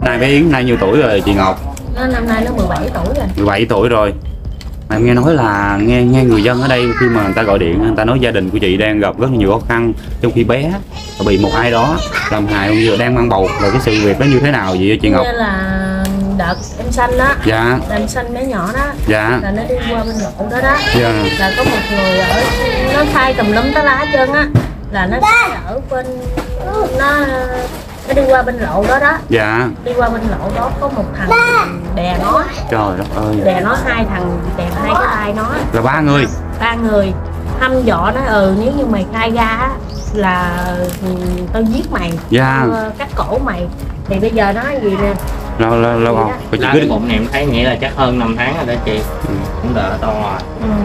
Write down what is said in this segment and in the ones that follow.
Nay bé Yến nay nhiêu tuổi rồi chị Ngọc? Năm nay nó 17 tuổi rồi. 17 tuổi rồi. Mà em nghe nói là nghe người dân ở đây khi mà người ta gọi điện, người ta nói gia đình của chị đang gặp rất là nhiều khó khăn, trong khi bé bị một ai đó làm hại, bây giờ đang mang bầu, rồi cái sự việc đó như thế nào vậy chị Ngọc? Như là đợt em sanh đó, Dạ. em sanh bé nhỏ đó, Dạ. là nó đi qua bên lộ đó đó, Dạ. là có một người ở nó khai tùm lum tá lá hết trơn á, là nó ở bên nó đi qua bên lộ đó đó. Dạ. Đi qua bên lộ đó có một thằng đè nó. Trời đất ơi. Đè nó, hai thằng đè hai cái tay nó. Là 3 người. 3 người hăm dọa nó nếu như mày khai ra á, là tao giết mày. Dạ. Tao cắt cổ mày. Thì bây giờ nói gì nè. Lâu không? Chị cứ cái bụng này em thấy nghĩ là chắc hơn 5 tháng rồi đó chị. Cũng đỡ to rồi.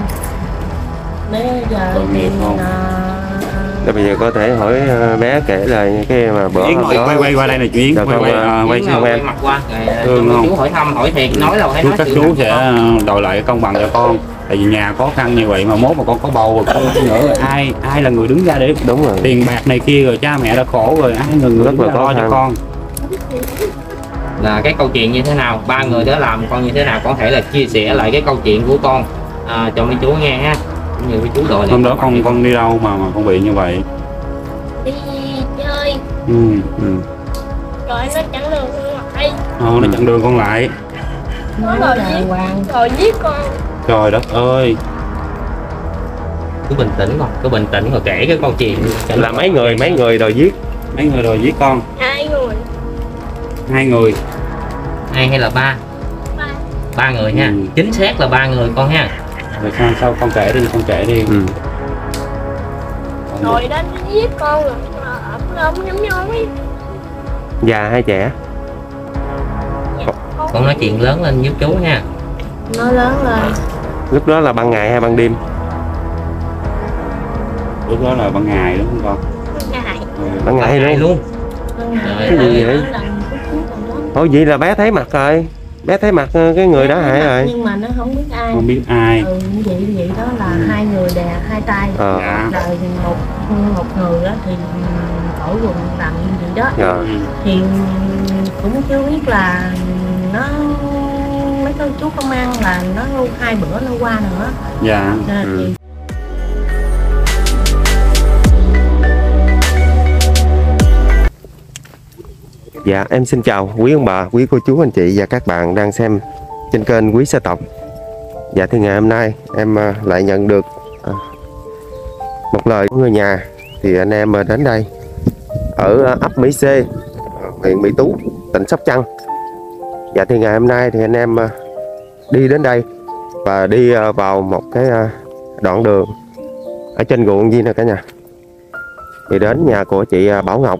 Bây giờ thì Rồi bây giờ có thể hỏi bé kể lại cái mà bữa Yến quay qua đây này chị Yến, quay mặt qua rồi chú hỏi thăm hỏi thiệt nói là phải nói các chú sẽ đòi lại công bằng cho con. Tại vì nhà khó khăn như vậy mà mốt mà con có bầu rồi con nữa ai là người đứng ra để đúng rồi tiền bạc này kia, rồi cha mẹ đã khổ rồi ai người rất là lo cho con. Là cái câu chuyện như thế nào, 3 người đó làm con như thế nào, có thể là chia sẻ lại cái câu chuyện của con cho mấy chú nghe ha. Như mấy chú đòi hôm đó con đi đâu mà con bị như vậy? đi chơi. Rồi nó chặn đường con lại. Nó chặn đường con lại. Nó rồi giết con. Trời đất ơi. Cứ bình tĩnh rồi kể cái câu chuyện. Là mấy người đòi giết? Mấy người đòi giết con? 2 người. 2 người. 2 hay là 3? 3 người ha. Chính xác là 3 người con ha. Rồi sao con kể đi. Rồi đến giết con rồi ổng nhắm nhói. Già hay trẻ? Con nói chuyện lớn lên giúp chú nha. Nó lớn lên. Lúc đó là ban ngày hay ban đêm? Lúc đó là ban ngày đúng không con? Ban ngày luôn. Cái gì vậy? Ủa vậy là bé thấy mặt rồi. Bé thấy mặt cái người đó hại rồi. Nhưng mà nó không biết ai. Không biết ai. Vậy đó là 2 người đè 2 tay. Dạ. Rồi một người đó thì cởi quần làm gì đó. Dạ. Thì cũng chưa biết là nó mấy cô chú công an là nó 2 bữa nó qua nữa. Dạ. Thì Dạ em xin chào quý ông bà, quý cô chú anh chị và các bạn đang xem trên kênh Quý Gia Tộc. Dạ thì ngày hôm nay em lại nhận được một lời của người nhà. Thì anh em đến đây ở ấp Mỹ C, huyện Mỹ Tú, tỉnh Sóc Trăng. Dạ thì ngày hôm nay thì anh em đi đến đây và đi vào một cái đoạn đường ở trên ruộng gì nè cả nhà. Thì đến nhà của chị Bảo Ngọc.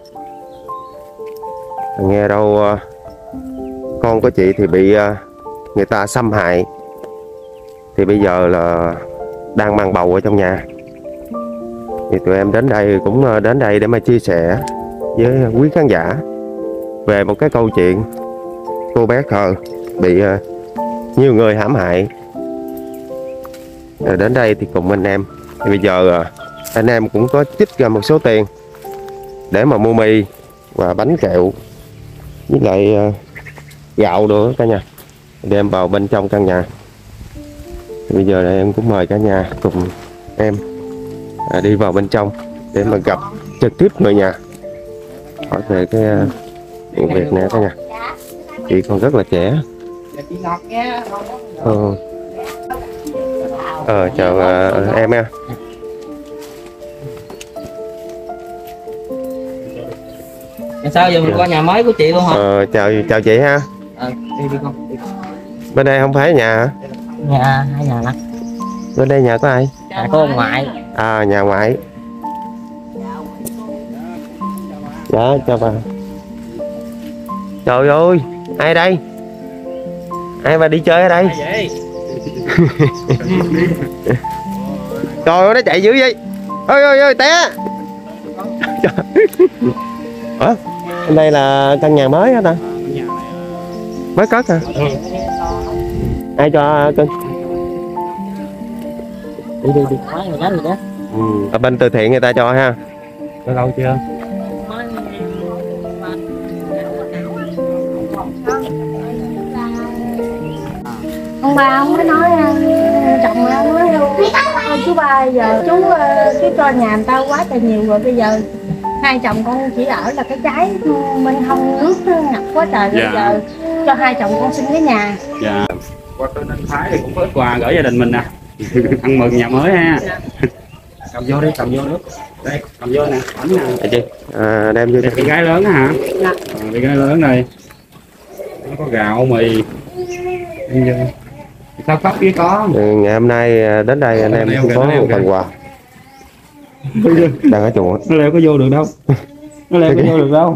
Nghe đâu con của chị thì bị người ta xâm hại, thì bây giờ là đang mang bầu ở trong nhà. Thì tụi em đến đây cũng đến đây để mà chia sẻ với quý khán giả về một cái câu chuyện cô bé Khờ bị nhiều người hãm hại. Rồi đến đây thì cùng anh em thì bây giờ anh em cũng có trích ra một số tiền để mà mua mì và bánh kẹo với lại gạo nữa cả nhà, đem vào bên trong căn nhà. Thì bây giờ em cũng mời cả nhà cùng em đi vào bên trong để mà gặp trực tiếp người nhà, hỏi về cái vụ việc này cả nhà. Chị còn rất là trẻ. Chào em nha. Sao giờ mình qua nhà mới của chị luôn hả? Chào chị ha. Đi con. Bên đây không phải nhà hả? Nhà, hai nhà lắm. Bên đây nhà có ai? Nhà có ông ngoại. À, nhà ngoại. Dạ, chào bà. Trời ơi, ai đây? Ai mà đi chơi ở đây? Trời ơi, nó chạy dữ vậy. Ôi, té. Ủa, bên đây là căn nhà mới hả ta? Mới cất hả? Ai cho cưng? Đi. Người đó gì đó. Ở bên từ thiện người ta cho ha. Có lâu chưa? Ông ba ông mới nói chồng ông nói chú ba giờ chú cho nhà người ta quá trời nhiều rồi, bây giờ hai chồng con chỉ ở là cái trái bên hông nước ngập quá trời, bây giờ cho hai chồng con xin cái nhà. Dạ. Qua tên anh Thái thì cũng có ít quà gửi gia đình mình nè. Ăn mừng nhà mới ha. Cầm vô đi, cầm vô nước. Đây, cầm vô nè, bánh nè. Dạ chị. Đem vô cho Cái gái lớn hả? Dạ. Cái gái lớn đây. Nó có gạo mì. Sao khóc với con? ngày hôm nay đến đây anh em cũng có một phần quà đang ở chùa. Nó leo có vô được đâu. Nó leo có vô được đâu.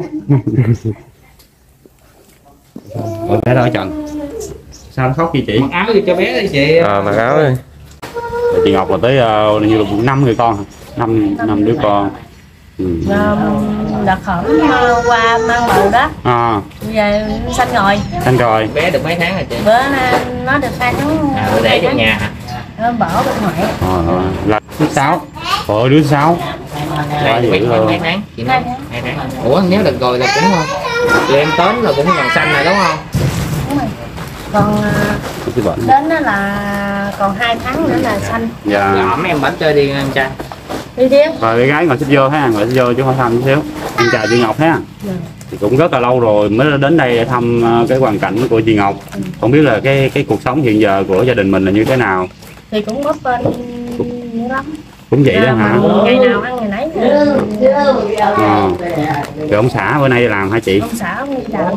Rồi bé đó Trần. Sao nó khóc gì chị? Mặc áo gì cho bé đi chị. Mặc áo đi. Chị Ngọc là tới như là 5 người con, 5 đứa con. Đợt khổng qua mang bầu đó. Giờ sanh rồi. Sanh rồi. Bé được mấy tháng rồi chị? Bữa nó được 2 tháng. Để trong nhà hả? Nó bỏ bên ngoài. Là thứ 6. Đứa 6. Quá dữ luôn. Mấy tháng? Chị nói 2 tháng. Ủa nếu được rồi là cũng tụi em đến là cũng gần xanh rồi đúng không? Đúng rồi. Còn đến đó là còn 2 tháng nữa là xanh. Dạ. Dạ mấy em bánh chơi đi em trai. Đi tiếp. Rồi bé gái ngồi xích vô ha, ngồi xích vô chứ hỏi thăm chút xíu. Em chào chị Ngọc ha. Thì cũng rất là lâu rồi mới đến đây để thăm cái hoàn cảnh của chị Ngọc. Không biết là cái cuộc sống hiện giờ của gia đình mình là như thế nào. Thì cũng bấp bênh dữ lắm. Cũng vậy đó hả? Ngày nào ăn ngày nấy. Rồi ông xã bữa nay làm hả chị? Ông xã ông đi làm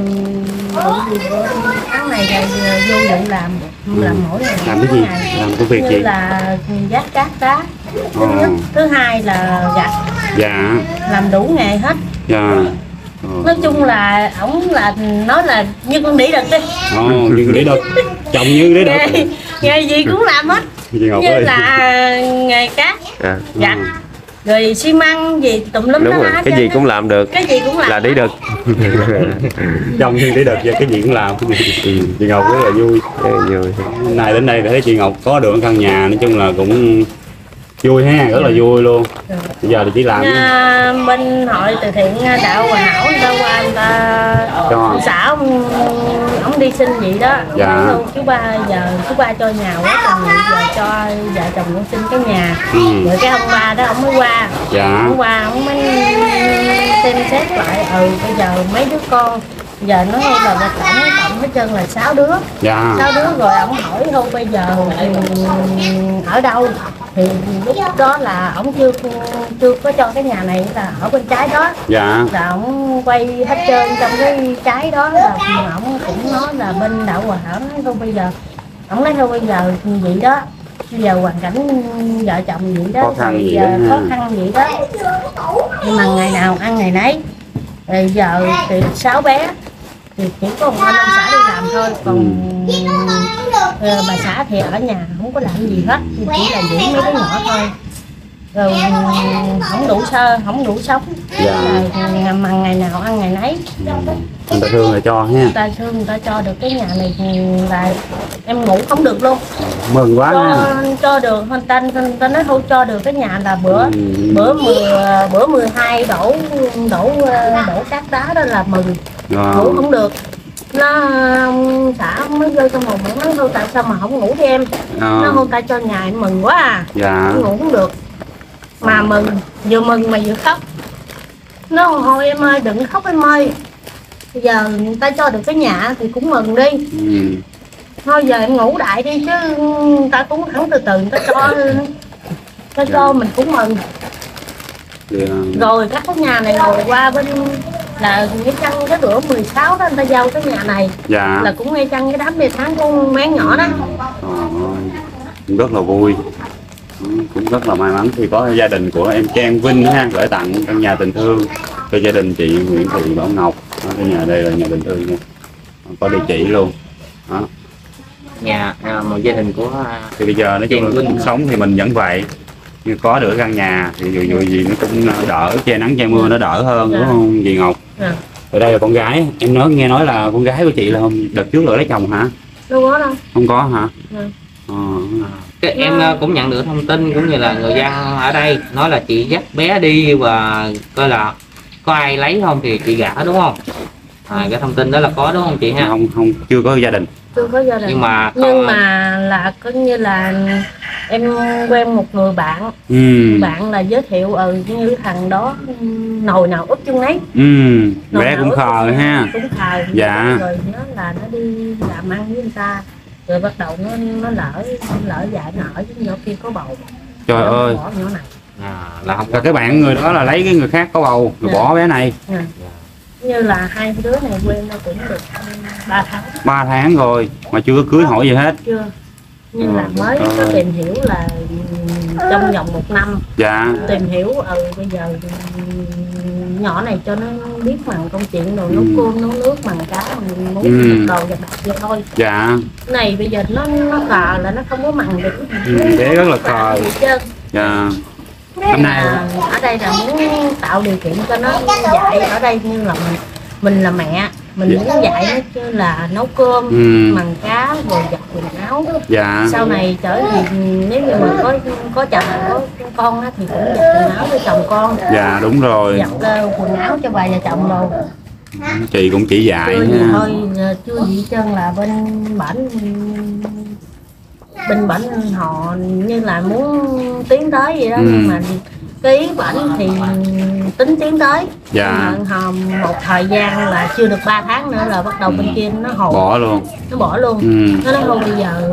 tháng này rồi vô định làm mỗi ngày. Làm cái gì? Làm công việc gì? Là vác cát đá. Thứ nhất, thứ hai là gặt. Dạ. Làm đủ nghề hết. Dạ. Nói chung là ổng là nói là như con đĩ đực đi. Như đĩ đực. Chồng như đĩ đực. Nghề gì cũng làm hết. Như ơi. là nghề cát, gặt, rồi xi măng gì tùm lum. Đúng rồi, cái gì cũng làm được. Cái gì cũng làm. Là đĩ đực. Chồng như đĩ đực và cái gì cũng làm. Chị Ngọc rất là vui. Hôm nay đến đây thấy chị Ngọc có được căn nhà, nói chung là cũng vui ha, rất là vui luôn. Bây giờ thì chỉ làm bên hội từ thiện đạo Hòa Hảo người ta qua người ta ông xã ông đi xin gì đó. Dạ. Chú ba cho nhà quá trời, giờ cho vợ chồng con xin cái nhà. Rồi cái ông ba đó ông mới qua. Dạ. Ông qua ông mới xem xét lại bây giờ mấy đứa con giờ nó là tổng hết trơn là 6 đứa. Dạ. 6 đứa rồi ông hỏi thôi bây giờ ở đâu, thì lúc đó là ông chưa có cho cái nhà này là ở bên trái đó. Dạ. Là ông quay hết trơn trong cái trái đó, là ông cũng nói là bên đạo Hòa Hảo nói thôi bây giờ ông nói thôi bây giờ vậy đó, bây giờ hoàn cảnh vợ chồng vậy đó, khó khăn vậy đó, nhưng mà ngày nào ăn ngày nấy. Rồi giờ thì 6 bé thì chỉ có một anh ông xã đi làm thôi, còn bà xã thì ở nhà không có làm gì hết, chỉ là giữ mấy đứa nhỏ thôi. Rồi không đủ sống. Dạ. Mà ngày nào ăn ngày nấy. Người ta thương là cho ha. Người ta thương, người ta cho được cái nhà này là em ngủ không được luôn. Mừng quá cho được, ta nói thôi cho được cái nhà là bữa 12 đổ cát đá đó là mừng. Ngủ không được. Ông xã mới rơi trong một nói thôi tại sao mà không ngủ với em. Nó hôm ta cho nhà em mừng quá à. Dạ. Ngủ không được. Mà vừa mừng mà vừa khóc. Nó thôi em ơi đừng khóc em ơi. Bây giờ người ta cho được cái nhà thì cũng mừng đi. Thôi giờ em ngủ đại đi chứ người ta cũng thẳng từ từ người ta cho mình cũng mừng. Rồi các cái nhà này ngồi qua bên là ngay chăng cái bữa 16 đó người ta giao cái nhà này. Dạ. Là cũng ngay chăng cái đám bê tháng con bé nhỏ đó. Cũng rất là vui, cũng rất là may mắn khi có gia đình của em Trang Vinh ha gửi tặng căn nhà tình thương cho gia đình chị Nguyễn Thị Bảo Ngọc. Cái nhà đây là nhà tình thương nha, có địa chỉ luôn đó. Nhà một gia đình của thì bây giờ nói chung là cuộc sống thì mình vẫn vậy, nhưng có được căn nhà thì dù gì nó cũng đỡ, che nắng che mưa nó đỡ hơn, đúng không dì Ngọc? Ở đây là con gái, em nghe nói là con gái của chị là đợt trước là lấy chồng hả? Đâu có đâu. Không có hả? Em cũng nhận được thông tin cũng như là người dân ở đây nói là chị dắt bé đi và coi là có ai lấy không thì chị gả đúng không? Cái thông tin đó là có đúng không chị ha? Không, chưa có gia đình. Chưa có gia đình. Nhưng mà là có như là em quen một người bạn, bạn là giới thiệu như thằng đó nồi nào úp chung nấy. Bé cũng khờ ha. Cũng khờ. Dạ. Rồi nó đi làm ăn với người ta, rồi bắt đầu nó lỡ dại nở với nhỏ kia có bầu. Trời ơi. Bỏ nhỏ này. Là không Là cái bạn người đó là lấy cái người khác có bầu rồi bỏ bé này. Như là hai đứa này quen nó cũng được 3 tháng. 3 tháng rồi mà chưa có cưới hỏi gì hết. Chưa. Nhưng là mới có tìm hiểu là trong vòng 1 năm. Dạ. Tìm hiểu bây giờ nhỏ này cho nó biết bằng công chuyện đồ nấu cơm nấu nước bằng cá mình muốn đồ và đặt vậy thôi. Dạ. Cái này bây giờ nó khờ là nó không có mặn được. Bé rất là khờ. Dạ. Hôm nay ở đây là muốn tạo điều kiện cho nó dạy ở đây, như là mình là mẹ mình muốn dạy nó chứ là nấu cơm bằng cá rồi giặt quần áo. Dạ. Sau này trở thì nếu như mà có chồng có con á, thì cũng giặt quần áo cho chồng con. Dạ đúng rồi. Giặt quần áo cho bà và chồng rồi. Chị cũng chỉ dạy chưa gì ha. thôi, chưa gì chân là bên bển họ như là muốn tiến tới vậy đó. Nhưng mà cái ý bển thì tính tiến tới. Dạ. Họ một thời gian là chưa được 3 tháng nữa là bắt đầu bên kia nó hồ Bỏ luôn. nó bỏ luôn. Nó nói thôi bây giờ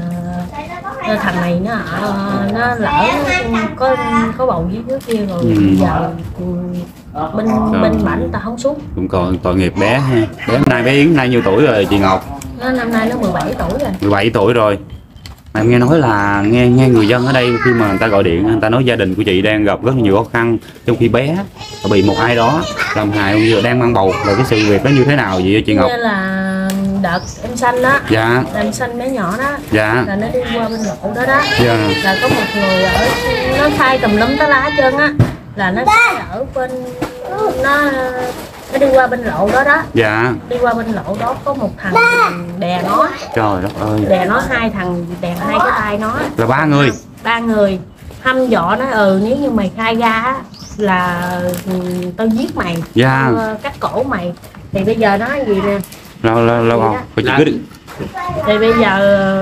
thằng này nó lỡ có bầu với đứa kia rồi. Bây giờ bên bển ta không xuống. Cũng còn tội nghiệp bé ha. Bé hôm nay bé Yến nay nhiêu tuổi rồi chị Ngọc? Năm nay nó 17 tuổi rồi. 17 tuổi rồi. Mà em nghe nói là nghe người dân ở đây khi mà người ta gọi điện, người ta nói gia đình của chị đang gặp rất là nhiều khó khăn, trong khi bé bị một ai đó làm hại cũng như đang mang bầu, rồi cái sự việc đó như thế nào vậy chị Ngọc? Như là đợt em sanh đó. Dạ. Em sanh bé nhỏ đó. Dạ. Là nó đi qua bên lộ đó đó. Dạ. Là có một người ở nó khai tùm lum tá lá hết trơn á, là nó ở bên nó đi qua bên lộ đó đó. Dạ. Đi qua bên lộ đó có một thằng đè nó. Trời đất ơi. Đè nó, hai thằng đè hai cái tay nó. Là 3 người. 3 người hăm dọa nó nếu như mày khai ra á, là tao giết mày. Dạ. Tao cắt cổ mày. Thì bây giờ nói gì nè. Lâu không? Phải chị cứ đi. Thì bây giờ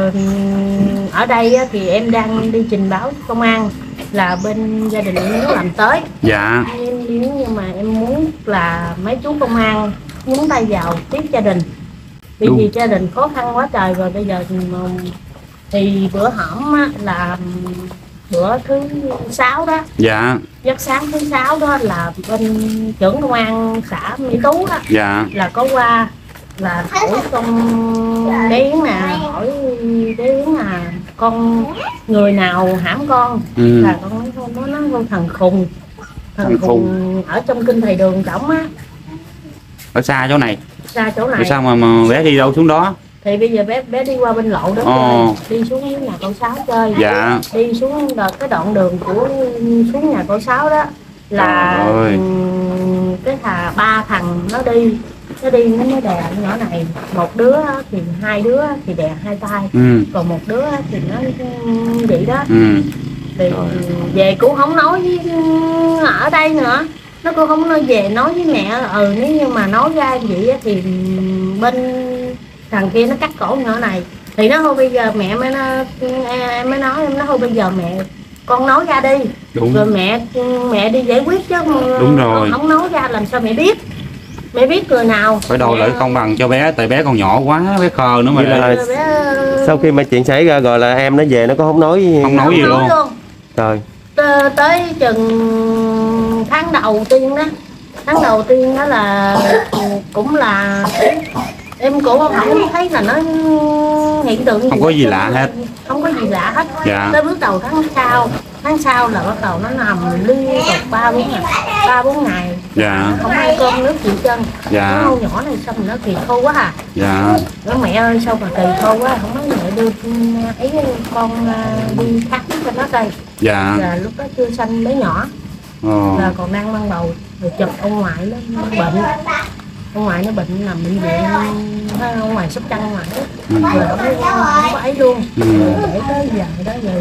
ở đây á, thì em đang đi trình báo công an là bên gia đình em nó làm tới. Dạ. Nhưng mà em muốn là mấy chú công an nhúng tay vào tiếp gia đình, bởi vì gia đình khó khăn quá trời rồi. Bây giờ thì bữa hổm á, là bữa thứ 6 đó. Dạ. Giấc sáng thứ 6 đó là bên trưởng công an xã Mỹ Tú đó. Dạ. Là có qua là hỏi con bé Yến nè, hỏi bé Yến là con người nào hãm con. Là con nói không, nó nói con thằng khùng ở trong kinh thầy đường trỏng á. Ở xa chỗ này. Xa chỗ này. Rồi sao mà bé đi đâu xuống đó? Thì bây giờ bé đi qua bên lộ đó chơi, đi xuống dưới nhà cậu Sáu chơi. Dạ. Đi xuống cái đoạn đường của xuống nhà cậu Sáu đó là cái 3 thằng nó đi nó mới đè nhỏ này. Một đứa thì 2 đứa thì đè 2 tay. Còn một đứa thì nó vậy đó. Thì về cũng không nói với ở đây nữa, nó cũng không nói về nói với mẹ. Nếu như mà nói ra vậy thì bên thằng kia nó cắt cổ nhỏ này. Thì nó thôi bây giờ mẹ em mới nói em nói thôi bây giờ mẹ con nói ra đi. Đúng. Rồi mẹ đi giải quyết chứ. Đúng rồi. Không nói ra làm sao mẹ biết người nào. Phải đòi lại công bằng cho bé, tại bé còn nhỏ quá, bé khờ nữa mà. Là sau khi mà chuyện xảy ra rồi là em nó về nó có không nói gì luôn. Rồi. Tới chừng tháng đầu tiên đó là cũng là em cũng không thấy là nó hiện tượng gì. Không có gì lạ hết. Không có gì lạ hết. Dạ. Tới bước đầu tháng sau là bắt đầu nó nằm liên tục 3-4 ngày. Dạ. Không ăn cơm nước gì chân. Dạ. Nó nhỏ này xong rồi nó kỳ khô quá à. Dạ. Nó mẹ ơi sao mà kỳ khô quá, không nói mẹ đưa ấy con đi khám cho nó coi. Dạ. Là lúc đó chưa sanh bé nhỏ. Là còn đang mang bầu. Rồi chụp ông ngoại nó bệnh. Ông ngoại nó bệnh nằm bệnh viện, ông ngoại Sóc Trăng ngoại đó. Rồi không có ấy luôn. Để tới giờ đó rồi.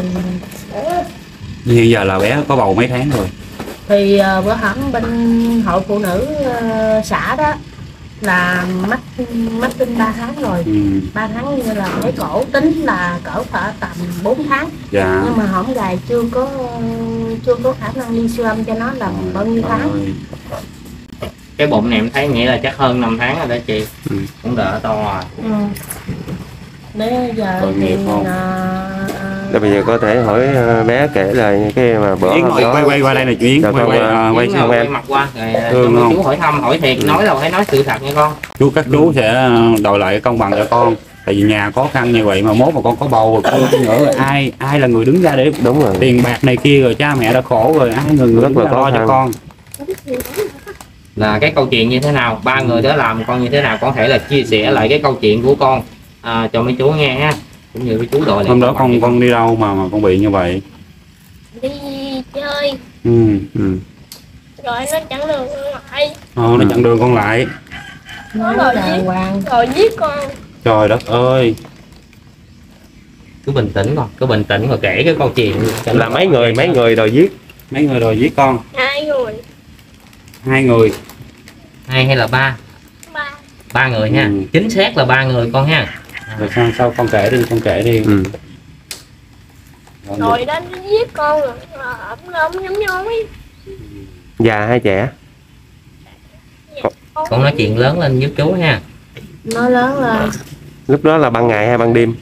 Hiện giờ là bé có bầu mấy tháng rồi? Thì bữa hổm bên hội phụ nữ xã đó là mắc kinh 3 tháng rồi. 3 tháng như là cái cổ tính là cỡ khoảng tầm 4 tháng. Dạ. Nhưng mà hổng gài chưa có khả năng đi siêu âm cho nó là bao nhiêu tháng. Cái bụng này em thấy nghĩa là chắc hơn 5 tháng rồi đó chị. Cũng đỡ to rồi. Bây giờ tội nghiệp không? Rồi bây giờ có thể hỏi bé kể lại cái mà bữa Yến hôm đó. quay qua đây này chị Yến, Dạ, quay con Quay mặt qua rồi Thương cho không? chú hỏi thăm hỏi thiệt, nói là phải nói sự thật nha con. các chú sẽ đòi lại công bằng cho con, tại vì nhà khó khăn như vậy mà mốt mà con có bầu rồi con nữa ai là người đứng ra để Đúng rồi. tiền bạc này kia, rồi cha mẹ đã khổ rồi ai người Rất đứng là ra khó lo cho khăn. con. Là cái câu chuyện như thế nào, ba người đó làm con như thế nào, con thể là chia sẻ lại cái câu chuyện của con cho mấy chú nghe ha, cũng như mấy chú đòi lại. Hôm đó con đi đâu mà con bị như vậy? Đi chơi rồi nó chặn đường lại. Nó chặn đường con lại. Nó Nói rồi đàng giết, hoàng. rồi giết con. Trời đất ơi. Cứ bình tĩnh con, cứ bình tĩnh rồi kể cái câu chuyện Là mấy người đòi giết. Mấy người đòi giết con? 2 người. 2 người. 2 hay là 3? 3. 3 người ha. Chính xác là 3 người con ha. Rồi sao con kể đi. Rồi đến nó giết con rồi. Ổng nhắm nhói. Già hay trẻ? Con nói chuyện lớn lên giúp chú ha. Nó lớn lên. Lúc đó là ban ngày hay ban đêm?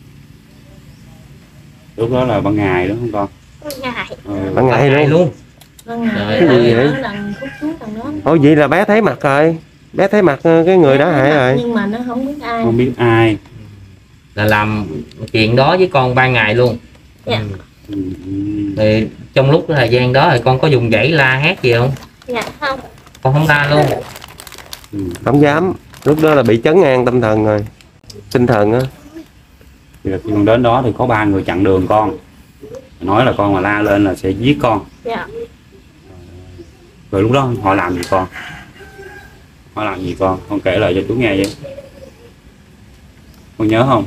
Lúc đó là ban ngày đúng không con? Ngày. Ban ngày Ngày luôn. luôn. Ban ngày Trời nó ơi. ở đằng khúc xuống đằng đó. Ồ vậy là bé thấy mặt rồi. Bé thấy mặt cái người đó hại rồi. Nhưng mà nó không biết ai. Không biết ai. Là làm chuyện đó với con ban ngày luôn. Dạ. Thì trong lúc thời gian đó thì con có dùng dãy la hét gì không? Dạ không. Con không la luôn. Không dám. Lúc đó là bị trấn an tâm thần rồi. Tinh thần á. Thì khi con đến đó thì có 3 người chặn đường con, nói là con mà la lên là sẽ giết con. Dạ. Rồi lúc đó họ làm gì con? Họ làm gì con kể lại cho chú nghe vậy. Con nhớ không?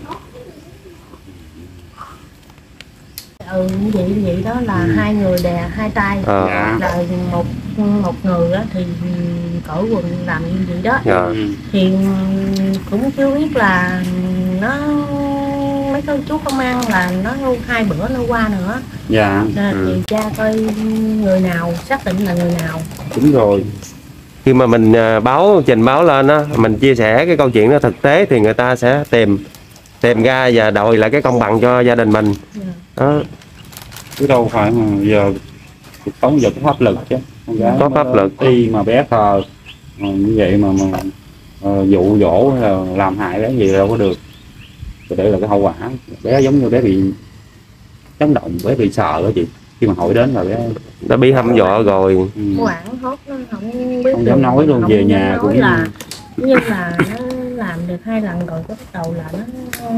Vậy đó là 2 người đè 2 tay. Dạ. Là một người á thì cởi quần làm như vậy đó. Dạ. Thì cũng chưa biết là nó mấy cái chú công an là nó 2 bữa nó qua nữa. Dạ. Nên điều tra coi người nào, xác định là người nào. Đúng rồi. Khi mà mình trình báo lên á, mình chia sẻ cái câu chuyện đó thực tế thì người ta sẽ tìm ra và đòi lại cái công bằng cho gia đình mình. Đó. Chứ đâu phải mà giờ cuộc sống giờ có pháp lực chứ. Con gái Có pháp lực. đi mà bé khờ như vậy mà dụ dỗ hay là làm hại bé gì đâu có được. Rồi để là cái hậu quả. Bé giống như bé bị chấn động, bé bị sợ đó chị. Khi mà hỏi đến là bé Đã bị hăm dọa rồi. Quảng hốt nó không biết Không dám nói luôn, không về dám nhà nói cũng là nhưng mà nó làm được 2 lần rồi cái bắt đầu là nó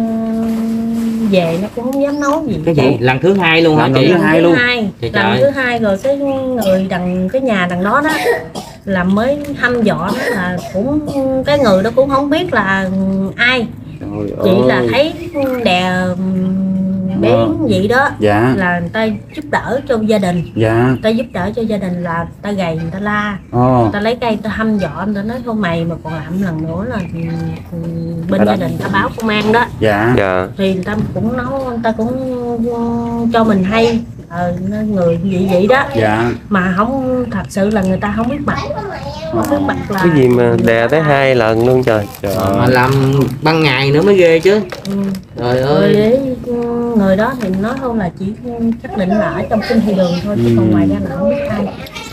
về nó cũng không dám nói gì. Cái gì? Lần thứ 2 luôn hả Lần chị? thứ hai luôn. Trời Lần trời. thứ 2 rồi cái người cái nhà đằng đó đó là mới hăm dọa nó là cũng cái người đó cũng không biết là ai, Trời chỉ là ơi. thấy đè bé vậy đó Dạ. là người ta giúp đỡ cho gia đình, Dạ. người ta giúp đỡ cho gia đình là người ta gầy người ta la, người ta lấy cây người ta hăm dọa, người ta nói thôi mày mà còn làm lần nữa là bên gia đình ta báo công an đó. Dạ. Dạ. Thì người ta cũng nói, người ta cũng cho mình hay người vậy đó. Dạ. Mà không thật sự là người ta không biết mặt, không biết mặt là Cái gì mà đè tới 2 lần luôn trời. Trời Mà ơi. làm ban ngày nữa mới ghê chứ. Trời Rồi ơi. để người đó thì nói không là chỉ xác định là ở trong kinh thị đường thôi, chứ còn ngoài ra là không biết ai.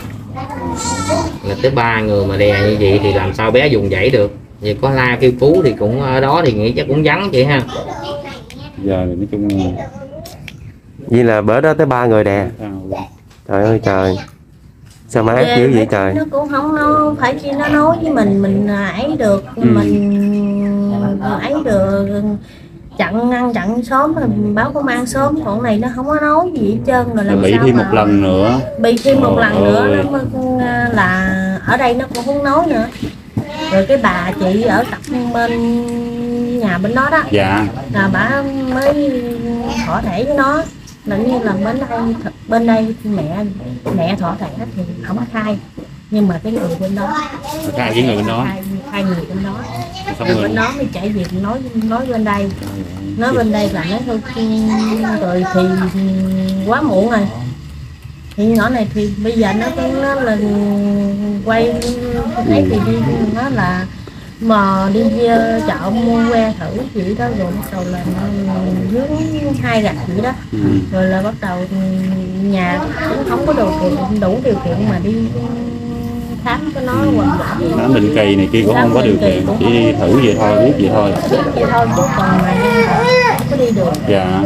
Là tới 3 người mà đè như vậy thì làm sao bé dùng dãy được. Vậy có la kêu cứu thì cũng ở đó thì nghĩ chắc cũng vắng chị ha. Giờ thì nói chung là Vậy là bữa đó tới 3 người đè. Trời ơi trời. Sao mà ác dữ vậy trời. Nó cũng không nói, phải chi nó nói với mình ấy được, mình ấy được ngăn chặn sớm rồi báo công an sớm, còn này nó không có nói gì hết trơn rồi làm bị sao thêm mà một lần nữa. bị thêm một lần Trời nữa ơi. nó mới là ở đây nó cũng không nói nữa. Rồi cái bà chị ở cặp bên nhà bên đó đó Dạ. là bà mới thọ thể với nó, là như là bên đây mẹ thọ thể thì không khai, nhưng mà cái người bên đó khai với người bên đó, hai người bên đó, xong người rồi bên đó mới chạy việc nói bên đây, nói bên đây là nói thôi rồi thì quá muộn rồi. Thì nhỏ này thì bây giờ nó là quay thấy thì đi, nó là mà đi chợ mua que thử vậy đó, rồi bắt đầu là dướng 2 gạch vậy đó. Rồi là bắt đầu nhà cũng không có đủ điều kiện mà đi khám cho nó hoặc là gì. khám định kỳ này kia cũng không có điều kiện, chỉ đi thử vậy thôi, biết vậy thôi. Vậy thôi chứ còn mà không có đi được. Dạ.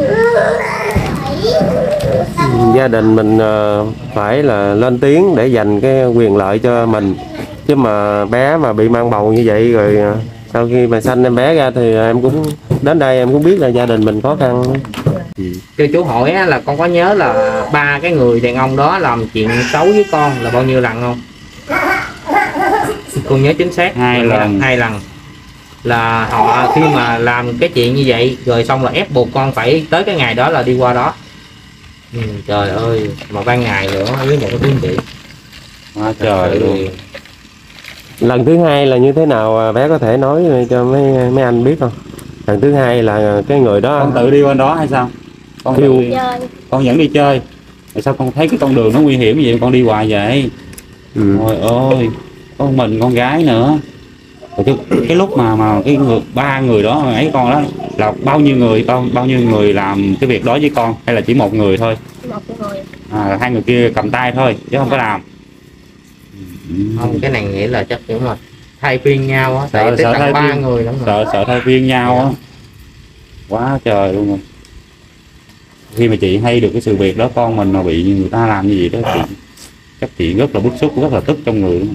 Gia đình mình phải là lên tiếng để giành cái quyền lợi cho mình, chứ mà bé mà bị mang bầu như vậy rồi sau khi mà sanh em bé ra thì em cũng đến đây em cũng biết là gia đình mình khó khăn. Cho chú hỏi á, là con có nhớ là 3 cái người đàn ông đó làm chuyện xấu với con là bao nhiêu lần không? Con nhớ chính xác 2 lần. 2 lần là họ khi mà làm cái chuyện như vậy rồi xong là ép buộc con phải tới cái ngày đó là đi qua đó. Trời ơi, mà ban ngày nữa với một cái tiếng chị. Quá trời luôn. Lần thứ hai là như thế nào bé có thể nói cho mấy anh biết không? Lần thứ hai là cái người đó Con tự đi qua đó hay sao? Con tự đi, Chơi. con vẫn đi chơi. Tại sao con thấy cái con đường nó nguy hiểm vậy con đi hoài vậy? Trời ơi, con mình con gái nữa. Rồi cái lúc mà cái 3 người đó ấy con đó là bao nhiêu người, con bao nhiêu người làm cái việc đó với con hay là chỉ một người thôi? Một người. 2 người kia cầm tay thôi chứ không có làm. Không, cái này nghĩa là chắc chắn là thay phiên nhau á, tại sợ tới thay tận 3 phiên. người lắm mà. Sợ thay phiên nhau á. Quá trời luôn rồi. Khi mà chị hay được cái sự việc đó con mình mà bị người ta làm như vậy đó, chắc chị rất là bức xúc, rất là tức trong người luôn.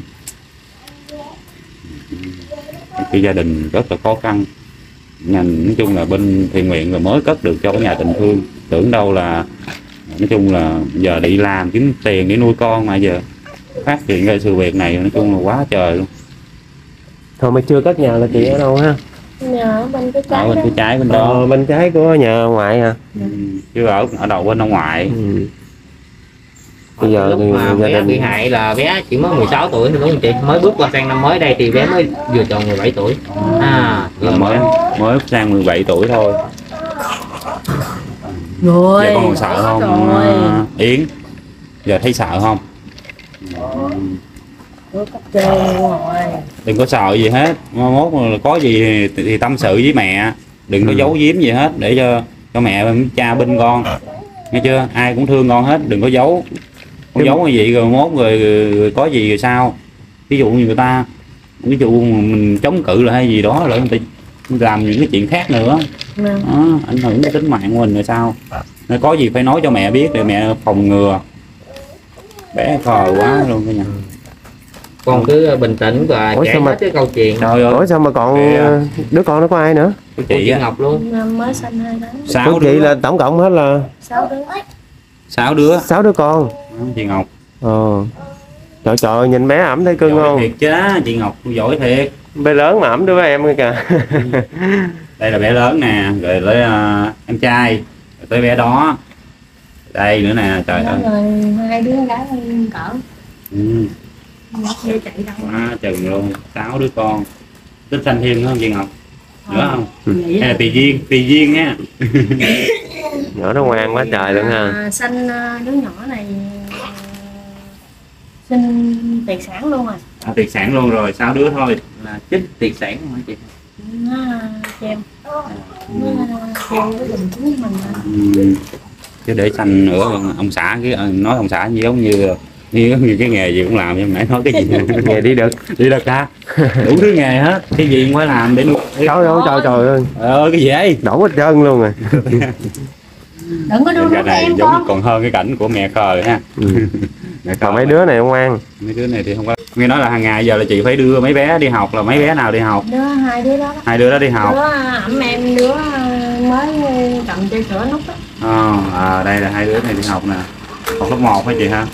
Cái gia đình rất là khó khăn. Nói chung là bên thiện nguyện rồi mới cất được cho cái nhà tình thương, tưởng đâu là nói chung là giờ đi làm kiếm tiền để nuôi con mà giờ phát hiện ra sự việc này, nói chung là quá trời luôn. thôi mà chưa cất nhà là chị ở đâu ha? Nhờ bên cái Ở trái bên đó. cái trái bên đó. Bên trái của nhà ngoại hả? Chứ ở đầu bên ông ngoại. Bây giờ lúc thì mà gia bé đình bị hại là bé chỉ mới 16 tuổi thôi đúng không chị? Mới bước qua sang năm mới đây thì bé mới vừa tròn 17 tuổi. Là mới sang 17 tuổi thôi. Rồi. Giờ con còn sợ không Yến? Giờ thấy sợ không? Đừng có sợ gì hết, mốt mà có gì thì tâm sự với mẹ, đừng có giấu giếm gì hết để cho mẹ và cha binh con, nghe chưa? Ai cũng thương con hết, đừng có giấu. Con giấu như vậy rồi mốt rồi có gì rồi sao? Ví dụ như người ta, ví dụ mình chống cự là hay gì đó rồi người ta làm những cái chuyện khác nữa đó, ảnh hưởng đến tính mạng của mình rồi sao? Nên có gì phải nói cho mẹ biết để mẹ phòng ngừa. Bé khờ quá luôn cả nhà. Con cứ bình tĩnh và Ủa, kể sao mà- hết cái câu chuyện. Trời ơi, Ủa sao mà còn đứa con nó có ai nữa? của Chị chị á, Ngọc luôn. Mới sinh 2 tháng. 6 Của chị đứa, là tổng cộng hết là 6 đứa. 6 đứa. 6 đứa con. Chị Ngọc Trời trời, nhìn bé ẩm thấy cưng giỏi không? thiệt chứ, chị Ngọc giỏi thiệt. Bé lớn mà ẩm đứa với em kìa. Đây là bé lớn nè, rồi tới em trai, rồi tới bé đó, đây nữa nè, trời ơi. Rồi 2 đứa gái cỡ. Chưa chạy đâu. Quá chừng luôn, 6 đứa con. Tính sanh thêm nữa không chị Ngọc? Nữa không? Hay là tùy duyên nha. Nhỏ nó ngoan quá trời luôn ha. Sanh đứa nhỏ này sinh tiệt sản luôn à. Tiệc sản luôn rồi, 6 đứa thôi. Là chích tiệt sản không hả chị? Nó chèm. Nó chèm cái bình cứu mình. Chứ để sanh nữa, ông xã cái nói ông xã giống như cái nghề gì cũng làm, nhưng nãy nói cái gì Nghề đi được. đi được ha, đủ thứ nghề hết, cái gì cũng phải làm để nuôi. Trời ơi trời ơi. Cái gì ấy Đổ hết trơn luôn rồi. Đừng có đưa cái nó này em giống con. còn hơn cái cảnh của mẹ khờ ha. Mẹ khờ Còn mấy đứa này ngoan. mấy đứa này thì không có, nghe nói là hàng ngày giờ là chị phải đưa mấy bé đi học, là mấy bé nào đi học? Hai đứa đó. 2 đứa đó đi học. Đứa ẩm em, đứa mới cầm chai sữa nút á. Đây là 2 đứa này đi học nè, học lớp 1 hả chị ha?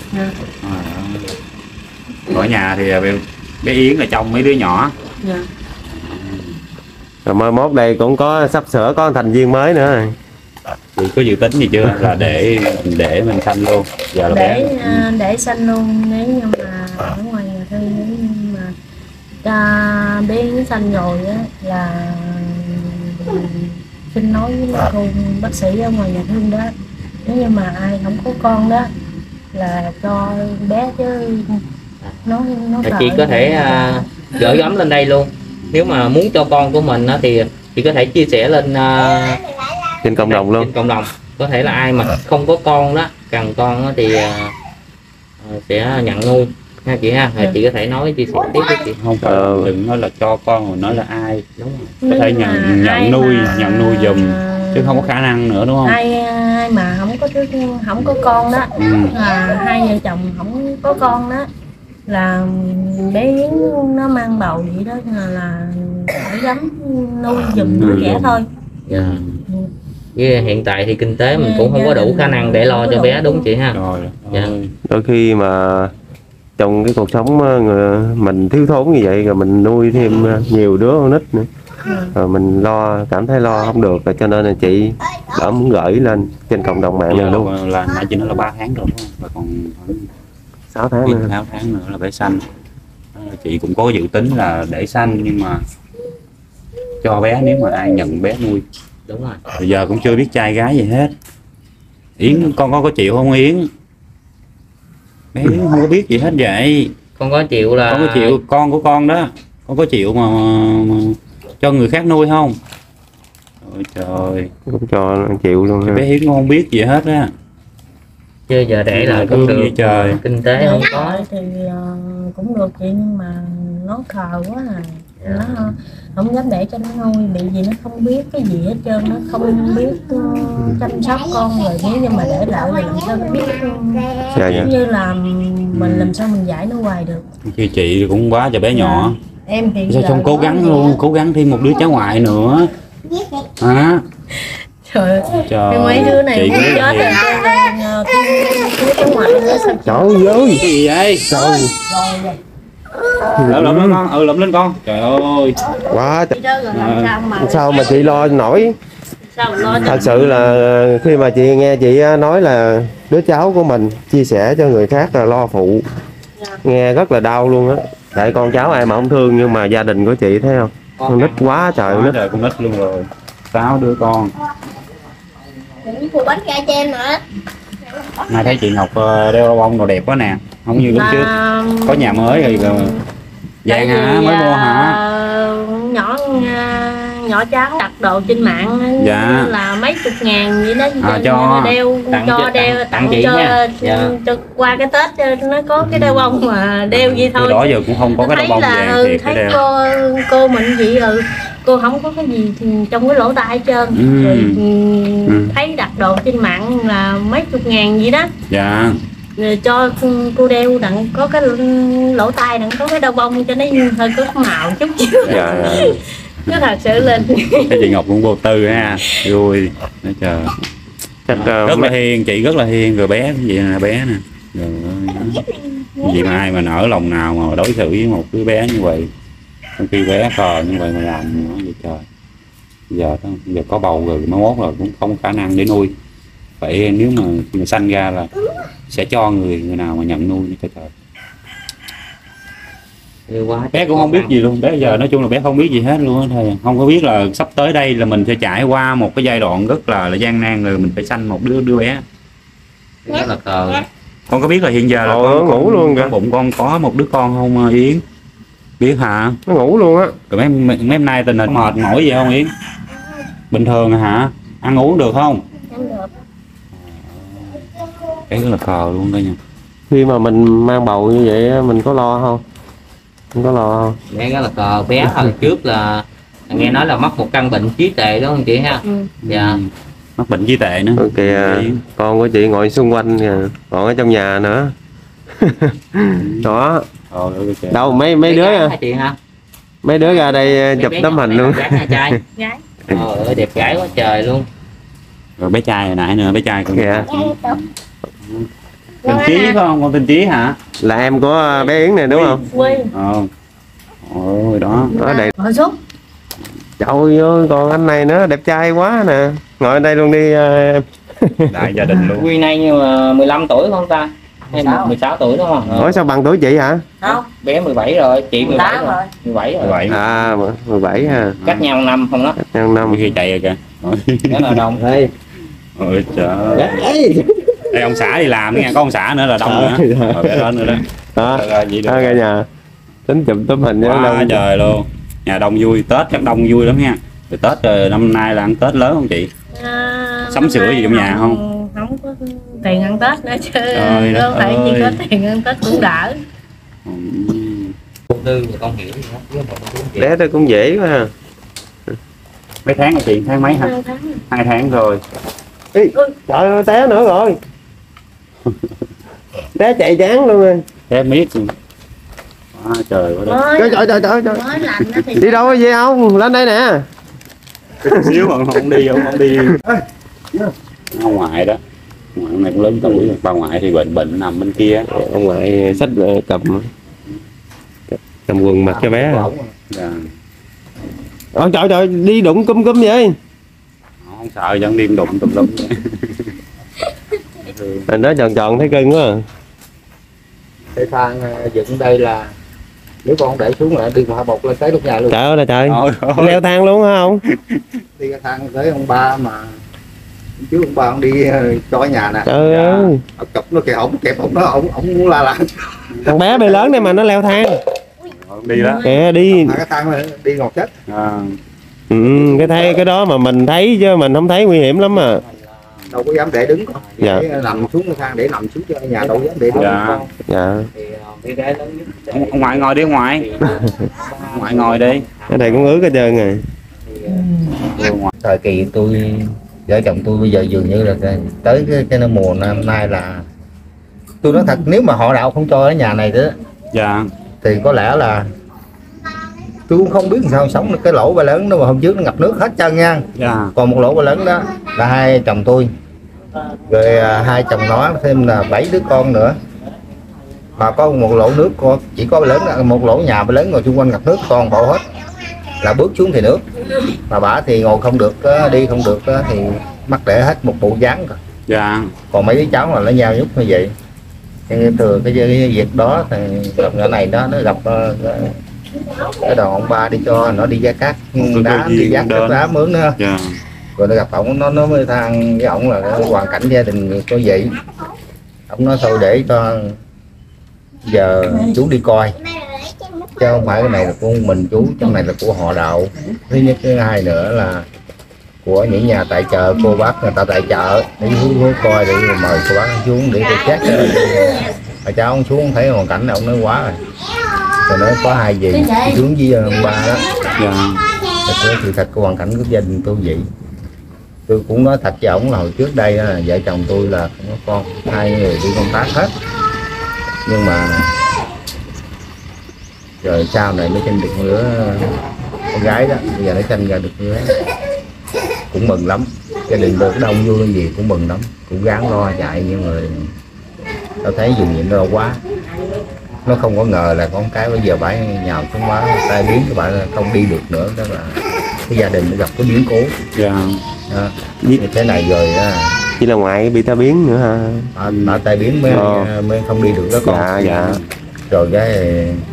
Ở nhà thì bé Yến là chồng mấy đứa nhỏ. Dạ. Rồi mai mốt đây cũng có sắp sửa có thành viên mới nữa rồi. Chị có dự tính gì chưa là để mình sanh luôn? Giờ là bé Để sanh luôn nếu như mà ở ngoài Thư nhưng mà bé Yến sanh rồi á là xin nói với cô bác sĩ ở ngoài nhà thương đó, nếu như mà ai không có con đó là cho bé chứ nó Chị có thể gửi gắm lên đây luôn. Nếu mà muốn cho con của mình á, thì chị có thể chia sẻ lên trên cộng đồng luôn. trên cộng đồng. Có thể là ai mà không có con đó, cần con đó, thì sẽ nhận nuôi ha chị ha. Rồi chị có thể nói chia sẻ tiếp với chị. Không phải đừng nói là cho con, mà nói là ai Đúng rồi. có thể nhận nuôi giùm, chứ không có khả năng nữa đúng không? ai mà không có con đó, hai vợ chồng không có con đó là bé Yến nó mang bầu vậy đó là phải gắm nuôi giùm đứa trẻ thôi. Dạ. Với hiện tại thì kinh tế mình cũng không có đủ khả năng để lo cho bé, đúng chị ha. Rồi Dạ. Đôi khi mà trong cái cuộc sống mình thiếu thốn như vậy, rồi mình nuôi thêm nhiều đứa con nít nữa, rồi mình cảm thấy lo không được, rồi cho nên là chị đã muốn gửi lên trên cộng đồng mạng này luôn. là nãy chị nói là 3 tháng rồi đúng không? Và còn 6 tháng nữa. 6 tháng nữa là bé sanh. Chị cũng có dự tính là để sanh, nhưng mà cho bé nếu mà ai nhận bé nuôi. Đúng rồi. Bây giờ cũng chưa biết trai gái gì hết. Yến con có chịu không Yến? Bé Yến không có biết gì hết vậy. Con có chịu là Con có chịu con của con đó, con có chịu mà cho người khác nuôi không? Ôi trời, Cũng cho chịu luôn ha. bé Yến cũng không biết gì hết á. chưa giờ để là Thương cũng được, vậy trời. kinh tế không có. Thì cũng được chị, nhưng mà nó khờ quá à. Nó không dám để cho nó nuôi, bị gì nó không biết cái gì hết trơn, nó không biết chăm sóc con, rồi nếu như mà để lại thì làm sao nó biết. Dạ. Giống như là mình làm sao mình dạy nó hoài được. Chứ chị cũng quá cho bé nhỏ. Em thì Sao không cố gắng luôn, cố gắng thêm một đứa cháu ngoại nữa hả? Trời ơi, mấy đứa này chị cũng cũng chết rồi, đứa cháu ngoại nữa sao Trời ơi, cái gì vậy? trời, Lụm lên con, lụm lên con. Trời ơi. quá chị đó rồi làm sao mà sao mà chị lo nổi. sao mà lo cho Thật sự là khi mà chị nghe chị nói là đứa cháu của mình chia sẻ cho người khác là lo phụ, nghe rất là đau luôn á. Tại con cháu ai mà không thương, nhưng mà gia đình của chị thấy không, con nít quá trời con nít. Trời, con nít luôn rồi. 6 đứa con. Phụ bánh ra cho em nữa. Nay thấy chị Ngọc đeo bông đồ đẹp quá nè, không như lúc trước. Có nhà mới rồi vàng hả, mới mua hả? Nhỏ cháu đặt đồ trên mạng Dạ. là mấy chục ngàn vậy đó, cho đeo tặng chị cho, nha. Dạ. cho qua cái Tết cho nó có cái đeo bông mà đeo gì thôi. Cái đó giờ cũng không có cái đeo bông vàng thiệt cái thấy đeo. cô mình vậy cô không có cái gì trong cái lỗ tai hết trơn. Rồi, thấy đặt đồ trên mạng là mấy chục ngàn vậy đó. Dạ. Rồi cho cô đeo đặng có cái lỗ tai, đặng có cái đeo bông cho nó hơi có màu chút xíu. Dạ. Nó thật sự lên. Cái chị Ngọc cũng vô tư ha, vui. Nói trời. Chắc Rất là hiền, chị rất là hiền. Rồi bé cũng vậy nè, bé nè. Trời ơi. Vậy mà ai mà nỡ lòng nào mà đối xử với một đứa bé như vậy. Trong khi bé khờ như vậy mà làm nó vậy trời. Giờ có bầu rồi, mới mốt là cũng không có khả năng để nuôi. Vậy nếu mà khi mà sanh ra là sẽ cho người nào mà nhận nuôi cho trời. Quá Bé cũng không biết gì luôn, bé giờ nói chung là bé không biết gì hết luôn á thầy. Không có biết là sắp tới đây là mình sẽ trải qua một cái giai đoạn rất là gian nan, rồi mình phải sanh một đứa bé. rất là cờ. Con có biết là hiện giờ là con ngủ luôn kìa. trong bụng con có một đứa con không Yến? Biết hả? nó ngủ luôn á. Rồi mấy hôm nay tình hình mệt mỏi gì không Yến? Bình thường hả? Ăn uống được không? Em được. Cái rất là khờ luôn đó nha. Khi mà mình mang bầu như vậy mình có lo không? Không có lo không? Bé rất là cờ. Bé hồi trước là nghe nói là mắc một căn bệnh trí tuệ đó không chị ha? Dạ. Mắc bệnh trí tuệ nữa. Ok, con của chị ngồi xung quanh kìa, còn ở trong nhà nữa. Đó. Đâu mấy đứa hả chị ha? mấy đứa ra đây chụp tấm hình luôn. Gái hay trai? Gái. Đẹp gái quá trời luôn. Rồi bé trai hồi nãy nữa, bé trai con Kìa. Tình Chí phải không? Con Tình Chí hả? Là em của bé Yến này đúng không? Quy. Ôi đó. Đó đây. Ngồi xuống. Trời ơi, còn anh này nữa đẹp trai quá nè. Ngồi đây luôn đi. Đại gia đình luôn. Quy nay nhưng mà 15 tuổi không ta? Em 16 tuổi đúng không? Ủa sao bằng tuổi chị hả? Không, Bé 17 rồi, chị 17 8 rồi. rồi. 17 rồi. Vậy À 17 ha. Cách nhau 1 năm không đó. Năm năm. khi chạy rồi kìa. Rất là đông. Đây. Ôi trời. Ê. Đây ông xã đi làm nữa nha, có ông xã nữa là đông nữa. Rồi bé đó nữa đó. Đó. Rồi, vậy được. Cả nhà. Tính chụm tấm hình với Quá đông. trời luôn. Nhà đông vui, Tết chắc đông vui lắm nha. Rồi Tết năm nay là ăn Tết lớn không chị? Sắm sửa gì trong nhà không? Không có tiền ăn Tết nữa chứ. Trời đất Không phải chỉ có ơi. tiền ăn Tết cũng đỡ. Cô Tư thì con hiểu gì hết. Với một con chị. Bé đó cũng dễ quá ha. Mấy tháng rồi chị? Tháng mấy hả? 2 tháng. 2 tháng rồi. Ê, trời ơi té nữa rồi. Té chạy chán luôn rồi. Té miết. Quá trời quá đất. Mới, Trời. mới lạnh đó thì Đi đâu có gì không? Lên đây nè. Chút xíu mà không đi, không đi. Ông ngoại đó. Ngoại này cũng lớn tuổi rồi. Bà ngoại thì bệnh nằm bên kia. Ông ngoại xách cầm quần mặc cho bé. Dạ. Ôi trời đi đụng cum vậy. Không sợ vẫn điên đụng tùm lum. Anh đó tròn thấy cưng quá. Cây thang dựng đây là nếu con để xuống là đi qua bột lên tới lúc nhà luôn. Trời ơi là trời. Ôi ơi. Leo thang luôn hả không? Đi cái thang tới ông ba mà chứ ông ba ông đi cho ở nhà nè. Trời ơi. Ông chụp nó kìa, ổng kẹp ổng đó, ổng muốn la làng. Thằng bé bề lớn này mà nó leo thang. Đi đó. Kìa đi. Mà cái thang này đi ngọt chết. À, Cái đó mà mình thấy chứ mình không thấy nguy hiểm lắm mà. Đâu có dám để đứng con. Dạ. Để nằm xuống cái thang để nằm xuống cho ở nhà đâu dám để đứng Dạ. con. Dạ. Thì cái ghế lớn nhất. ông ngoại ngồi đi ông ngoại. Ông ngoại ngồi đi. Cái này cũng ướt hết trơn rồi. Thời kỳ tôi vợ chồng tôi bây giờ dường như là tới cái mùa năm nay là tôi nói thật, nếu mà họ đạo không cho ở nhà này đó Dạ. thì có lẽ là tôi cũng không biết sao sống được. Cái lỗ ba lớn đó mà hôm trước nó ngập nước hết trơn nha. Dạ. Còn một lỗ ba lớn đó là hai chồng tôi rồi hai chồng nó thêm là 7 đứa con nữa, mà có một lỗ nước chỉ có ba lớn, một lỗ nhà ba lớn ngồi xung quanh ngập nước toàn bộ hết, là bước xuống thì nước, mà bả thì ngồi không được, đi không được thì mắc để hết một bộ dáng rồi. Dạ. Còn mấy đứa cháu là nó nhau nhúc như vậy. Từ cái việc đó thì gặp nhỏ này đó, nó gặp cái đoàn ông ba đi cho nó đi giá cát đá, đi giá cát đá mướn nữa. Dạ. Rồi nó gặp ổng, nó mới than với ổng là hoàn cảnh gia đình có vậy. Ổng nói thôi để cho giờ chú đi coi, chứ không phải cái này là của mình chú, trong này là của họ đạo. Thứ nhất, thứ hai nữa là của những nhà tài trợ, cô bác người ta tài trợ để chú coi, để mời cô bác xuống để check. Mà cháu ông xuống thấy hoàn cảnh này, ông nói quá rồi. Rồi nói có hai gì xuống với ông ba đó. Dạ. Thì thật cái hoàn cảnh của gia đình tôi vậy. Tôi cũng nói thật với ổng là hồi trước đây là vợ chồng tôi là không có con, hai người đi công tác hết. Nhưng mà rồi sau này mới sinh được đứa con gái đó, bây giờ nó sinh ra được đứa cũng mừng lắm. Gia đình được đông vui cái gì cũng mừng lắm, cũng gắng lo chạy. Nhưng mà tao thấy dùng nhịn lo quá, nó không có ngờ là con cái bây giờ phải nhào xuống quá tai biến, các bạn không đi được nữa. Đó là cái gia đình nó gặp cái biến cố. Dạ. Như thế này rồi Chỉ là ngoại bị tai biến nữa ha. bà tai biến mới không đi được đó con. Dạ dạ. Rồi cái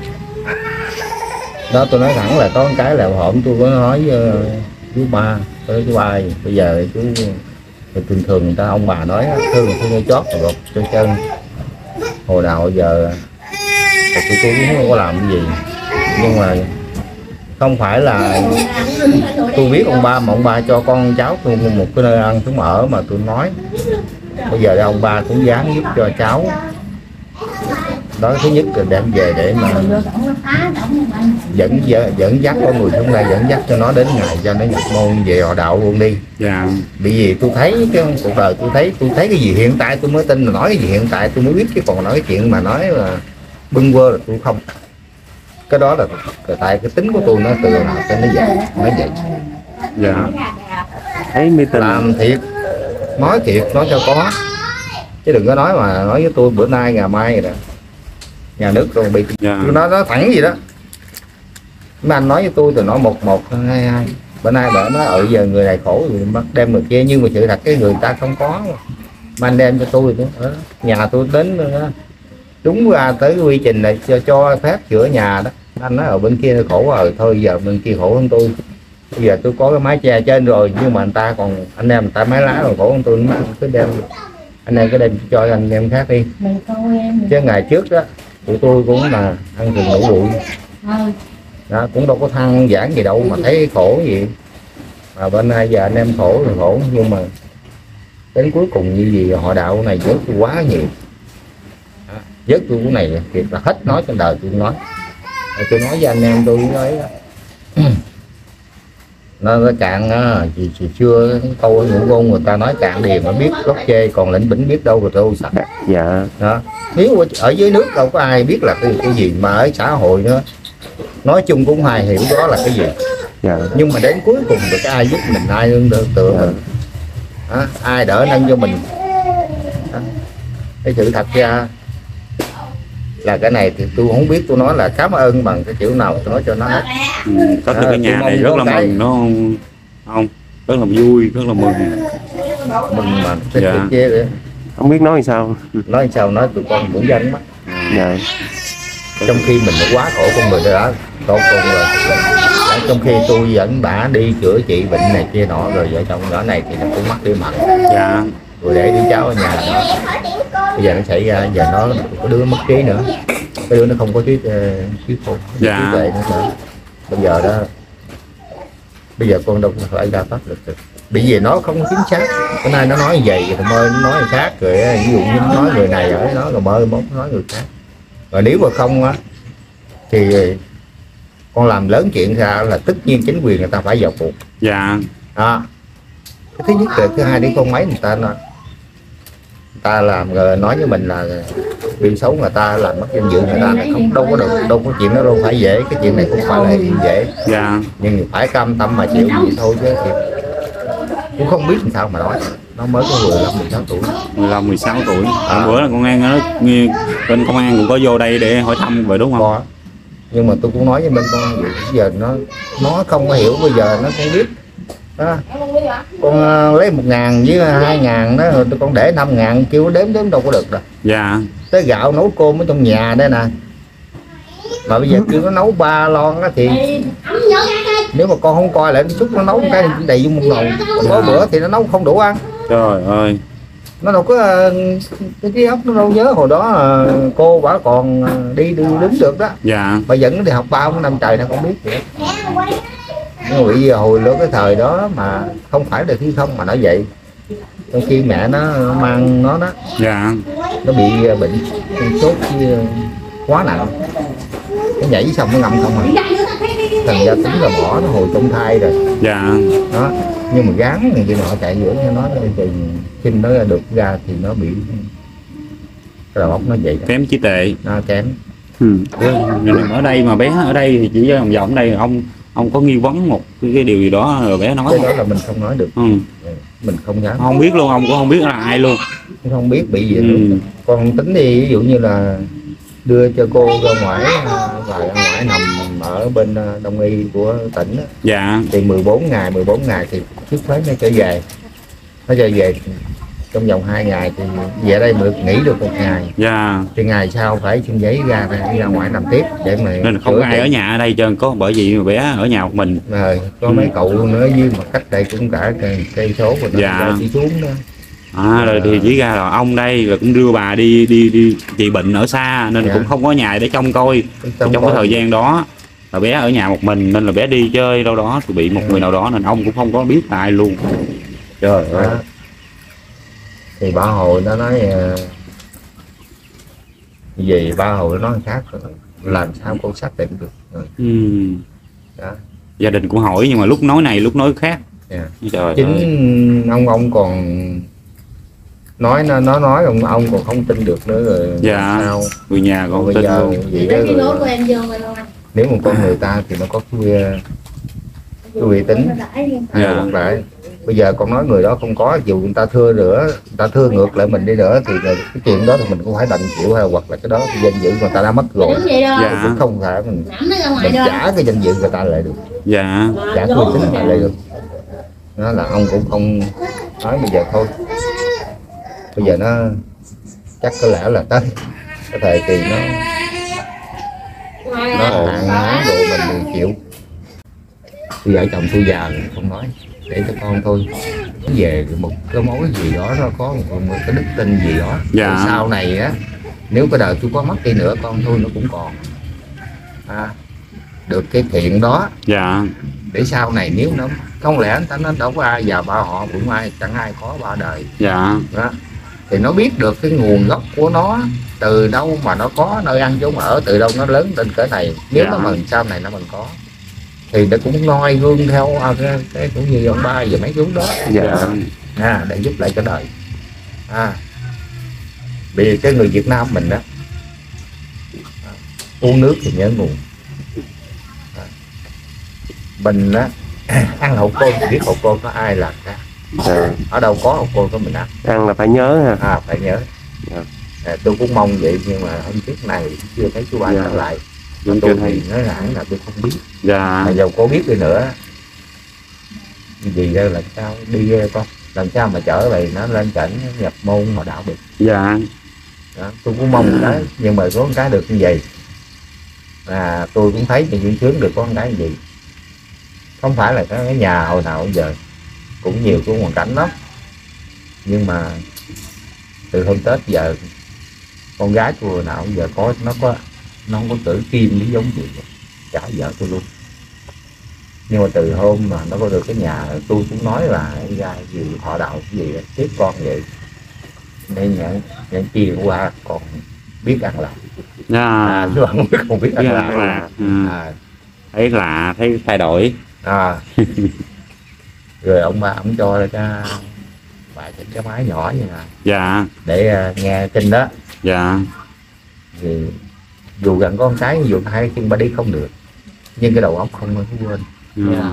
đó tôi nói thẳng là có một cái là hổm tôi có nói với chú ba, chú ba bây giờ chú thường thường người ta ông bà nói thương thương chót rồi cho chân hồi nào giờ tôi cũng không có làm cái gì. Nhưng mà không phải là tôi biết ông ba, mà ông ba cho con cháu tôi một cái nơi ăn sống ở mà tôi nói bây giờ ông ba cũng dáng giúp cho cháu đó. Thứ nhất là đem về để mà dẫn dắt con người xuống đây, dẫn dắt cho nó đến ngày cho nó nhập môn về họ đạo luôn đi. Dạ. Bởi vì tôi thấy cái cuộc đời tôi thấy cái gì hiện tại tôi mới tin, là nói cái gì hiện tại tôi mới biết, chứ còn nói cái chuyện mà nói là bưng quơ là tôi không. Cái đó là tại cái tính của tôi nó từ nào tới nó vậy, nói vậy. Dạ. Thấy mê tình. Làm thiệt, nói cho có, chứ đừng có nói mà nói với tôi bữa nay ngày mai rồi đó nhà nước rồi bị. Dạ. Tôi nói thẳng gì đó, mấy anh nói với tôi từ nói 11 22 bữa nay bà nói giờ người này khổ rồi bắt đem người kia, nhưng mà sự thật cái người ta không có mà anh đem cho tôi nữa. Nhà tôi đến đúng ra tới quy trình này cho phép chữa nhà đó, anh nói ở bên kia khổ rồi, thôi giờ bên kia khổ hơn tôi. Bây giờ tôi có cái mái che trên rồi, nhưng mà anh ta còn anh em người ta mái lá rồi khổ hơn tôi, cứ đem anh em cứ đem cho anh em khác đi. Chứ ngày trước đó tụi tôi cũng là ăn thường đủ bụi đó, cũng đâu có than giảng gì đâu mà thấy khổ gì. Mà bên này giờ anh em khổ thì khổ, nhưng mà đến cuối cùng như gì họ đạo này vớt tôi quá nhiều, vớt tôi cái này thiệt là hết nói trong đời tôi nói. Tôi nói với anh em tôi nói nó cạn gì xưa câu ngụ ngôn người ta nói cạn điềm mà biết gốc chê, còn lĩnh bỉnh biết đâu rồi tôi sạch. Dạ. Đó, nếu ở dưới nước đâu có ai biết là cái gì, mà ở xã hội nữa nói chung cũng ai hiểu đó là cái gì. Dạ. Nhưng mà đến cuối cùng được ai giúp mình, ai nương tựa mình, ai đỡ nâng cho mình. Cái sự thật ra là cái này thì tôi không biết tôi nói là cảm ơn bằng cái kiểu nào tôi nói cho nó hết. Có được cái nhà này rất là mừng nó không, rất là vui, rất là mừng mà dạ. Chê đấy. Không biết nói sao. Nói sao nói tụi con cũng danh mắt. Dạ. Trong khi mình đã quá khổ con người đã tốt con rồi. Trong khi tôi vẫn đã đi chữa trị bệnh này kia nọ rồi, vợ chồng nhỏ này thì nó cũng mắc đi mặn. Dạ. Rồi để đứa cháu ở nhà đó. Bây giờ nó xảy ra, giờ nó có đứa mất trí nữa, cái đứa nó không có trí khôn, dạ. trí tuệ nữa. Bây giờ đó, bây giờ con đâu phải ra pháp được. Bởi vì nó không chính xác. Cái nay nó nói vậy rồi mơ nó nói khác rồi, ví dụ như nó nói người này ở nó rồi mơ mốt nói người khác. Rồi nếu mà không á thì con làm lớn chuyện ra là tất nhiên chính quyền người ta phải vào cuộc. Dạ. Đó. Cái thứ nhất là thứ hai, đi con máy người ta làm rồi nói với mình là điều xấu người ta làm mất danh dự người ta này, không đâu có được, đâu có chuyện đó đâu phải dễ, cái chuyện này không phải là dễ. Dạ. Nhưng phải cam tâm mà chịu vậy thôi chứ thì cũng không biết làm sao mà nói. Nó mới có 15-16 tuổi. 15-16 tuổi. Hôm bữa là con An nó bên công an cũng có vô đây để hỏi thăm vậy đúng không? Có. Nhưng mà tôi cũng nói với bên công an vậy, giờ nó không có hiểu, bây giờ nó không biết. Đó. Con lấy 1.000 với 2.000 đó, rồi con để 5.000 kêu đếm đâu có được đâu. Dạ. Tới gạo nấu cơm ở trong nhà đây nè, mà bây giờ kêu nó nấu 3 lon á thì nếu mà con không coi lại chút nó nấu cái đầy vô một nồi, có bữa thì nó nấu không đủ ăn. Trời ơi, nó đâu có cái trí óc nó đâu nhớ hồi đó cô bả còn đi đứng được đó. dạ. Bà dẫn nó đi học 3 năm trời nó không biết vậy. Nhưng mà bây giờ hồi lúc cái thời đó mà không phải là thi không mà nó vậy. Trong khi mẹ nó mang nó đó, Dạ. nó bị bệnh sốt quá nặng, nó nhảy xong nó ngâm không à, thành ra tính là bỏ nó hồi trong thai rồi. Dạ. Đó, nhưng mà gán người kia họ chạy giữa cho nó thì khi nó được ra thì nó bị cái đầu óc nó vậy đó. Kém trí tuệ. Nó kém. Ở đây mà bé ở đây thì chỉ vòng vòng đây, ông có nghi vấn một cái điều gì đó rồi bé nói. Cái đó là mình không nói được. Mình không dám. Không biết luôn, ông cũng không biết là ai luôn. Không biết bị gì luôn. Còn tính đi ví dụ như là đưa cho cô ra ngoài và ra ngoài nằm ở bên đông y của tỉnh đó. Dạ. Thì 14 ngày thì trước tới nó trở về. Nó trở về trong vòng 2 ngày thì về đây được nghỉ được 1 ngày. Dạ. Thì ngày sau phải xin giấy ra ngoài nằm tiếp để mà nên không có ai ở nhà ở đây trơn, có bởi vì bé ở nhà một mình. Rồi có mấy cậu nữa với mà cách đây cũng cả cây số rồi. Dạ. Chỉ xuống đó. Rồi thì chỉ ra là ông đây là cũng đưa bà đi trị bệnh ở xa nên Dạ. cũng không có nhà để trông coi. Trong cái thời gian đó là bé ở nhà một mình nên là bé đi chơi đâu đó thì bị một người nào đó nên ông cũng không có biết là ai luôn. Trời ơi. Thì ba hồi nó nói gì ba hồi nó nói khác rồi. Làm sao con xác định được rồi. Đó. Gia đình cũng hỏi nhưng mà lúc nói này lúc nói khác. Trời chính ơi. Ông còn nói nó nói ông còn không tin được nữa rồi. Dạ. Sao người nhà còn tin luôn. Vậy đó rồi. Nếu mà con người ta thì nó có cái uy tín. Dạ. Phải. Bây giờ con nói người đó không có, dù người ta thưa nữa, người ta thưa ngược lại mình đi nữa thì cái chuyện đó thì mình cũng phải đành chịu, hay hoặc là cái đó cái danh dự người ta đã mất rồi. Dạ. Cũng không phải mình trả cái danh dự người ta lại được. Dạ. Trả cái uy tín lại được. Đó là ông cũng không nói bây giờ thôi. bây giờ nó chắc có lẽ là tới cái thời kỳ nó hạn độ mình 10 triệu. Tôi vợ chồng tôi già rồi không nói, để cho con thôi về một cái mối gì đó, nó có một cái đức tin gì đó. Dạ. Sau này á, nếu cái đời tôi có mất đi nữa, con tôi nó cũng còn được cái thiện đó. Dạ. Để sau này nếu nó không lẽ anh ta nó đâu có ai già ba họ cũng ai, chẳng ai có ba đời Dạ. đó. Thì nó biết được cái nguồn gốc của nó từ đâu mà nó có nơi ăn chốn ở, từ đâu nó lớn lên cỡ này. Nếu Dạ. nó mình sau này nó mình có thì nó cũng noi gương theo cái cũng như ông ba và mấy chú đó. Dạ. Để giúp lại cái đời. Vì cái người Việt Nam mình đó, uống nước thì nhớ nguồn. Mình á ăn hậu côn thì biết hậu côn có ai làm ra. Ở đâu có hậu côn có mình ăn là phải nhớ ha. Phải nhớ. Tôi cũng mong vậy, nhưng mà hôm trước này chưa thấy chú ba trở lại. Vẫn Tôi chưa thấy. thì nói hẳn là tôi không biết. Dạ. Mà dầu có biết đi nữa vì đây là sao đi con, làm sao mà trở về nó lên cảnh nhập môn họ đạo được. Dạ. Đó, tôi cũng mong cái, nhưng mà có một cái được như vậy là tôi cũng thấy thì vui sướng được có một cái gì. Không phải là cái nhà hồi nào bây giờ cũng nhiều cái hoàn cảnh lắm, nhưng mà từ hôm Tết giờ con gái tôi hồi nào giờ nó không có tử kim lý giống gì trả vợ tôi luôn. Nhưng mà từ hôm mà nó có được cái nhà, tôi cũng nói là ra gì họ đạo cái gì tiếp con vậy, nên nhận chia qua còn biết ăn làm. Dạ. Chứ không biết ăn Dạ, làm. là thấy lạ, thấy thay đổi. Rồi ông ba ông cho ra cái vài cái máy nhỏ vậy nè. Dạ. Để nghe kinh đó. Dạ. Thì dù gần con cái, dù hai chân ba đi không được, nhưng cái đầu óc không có quên. Dạ.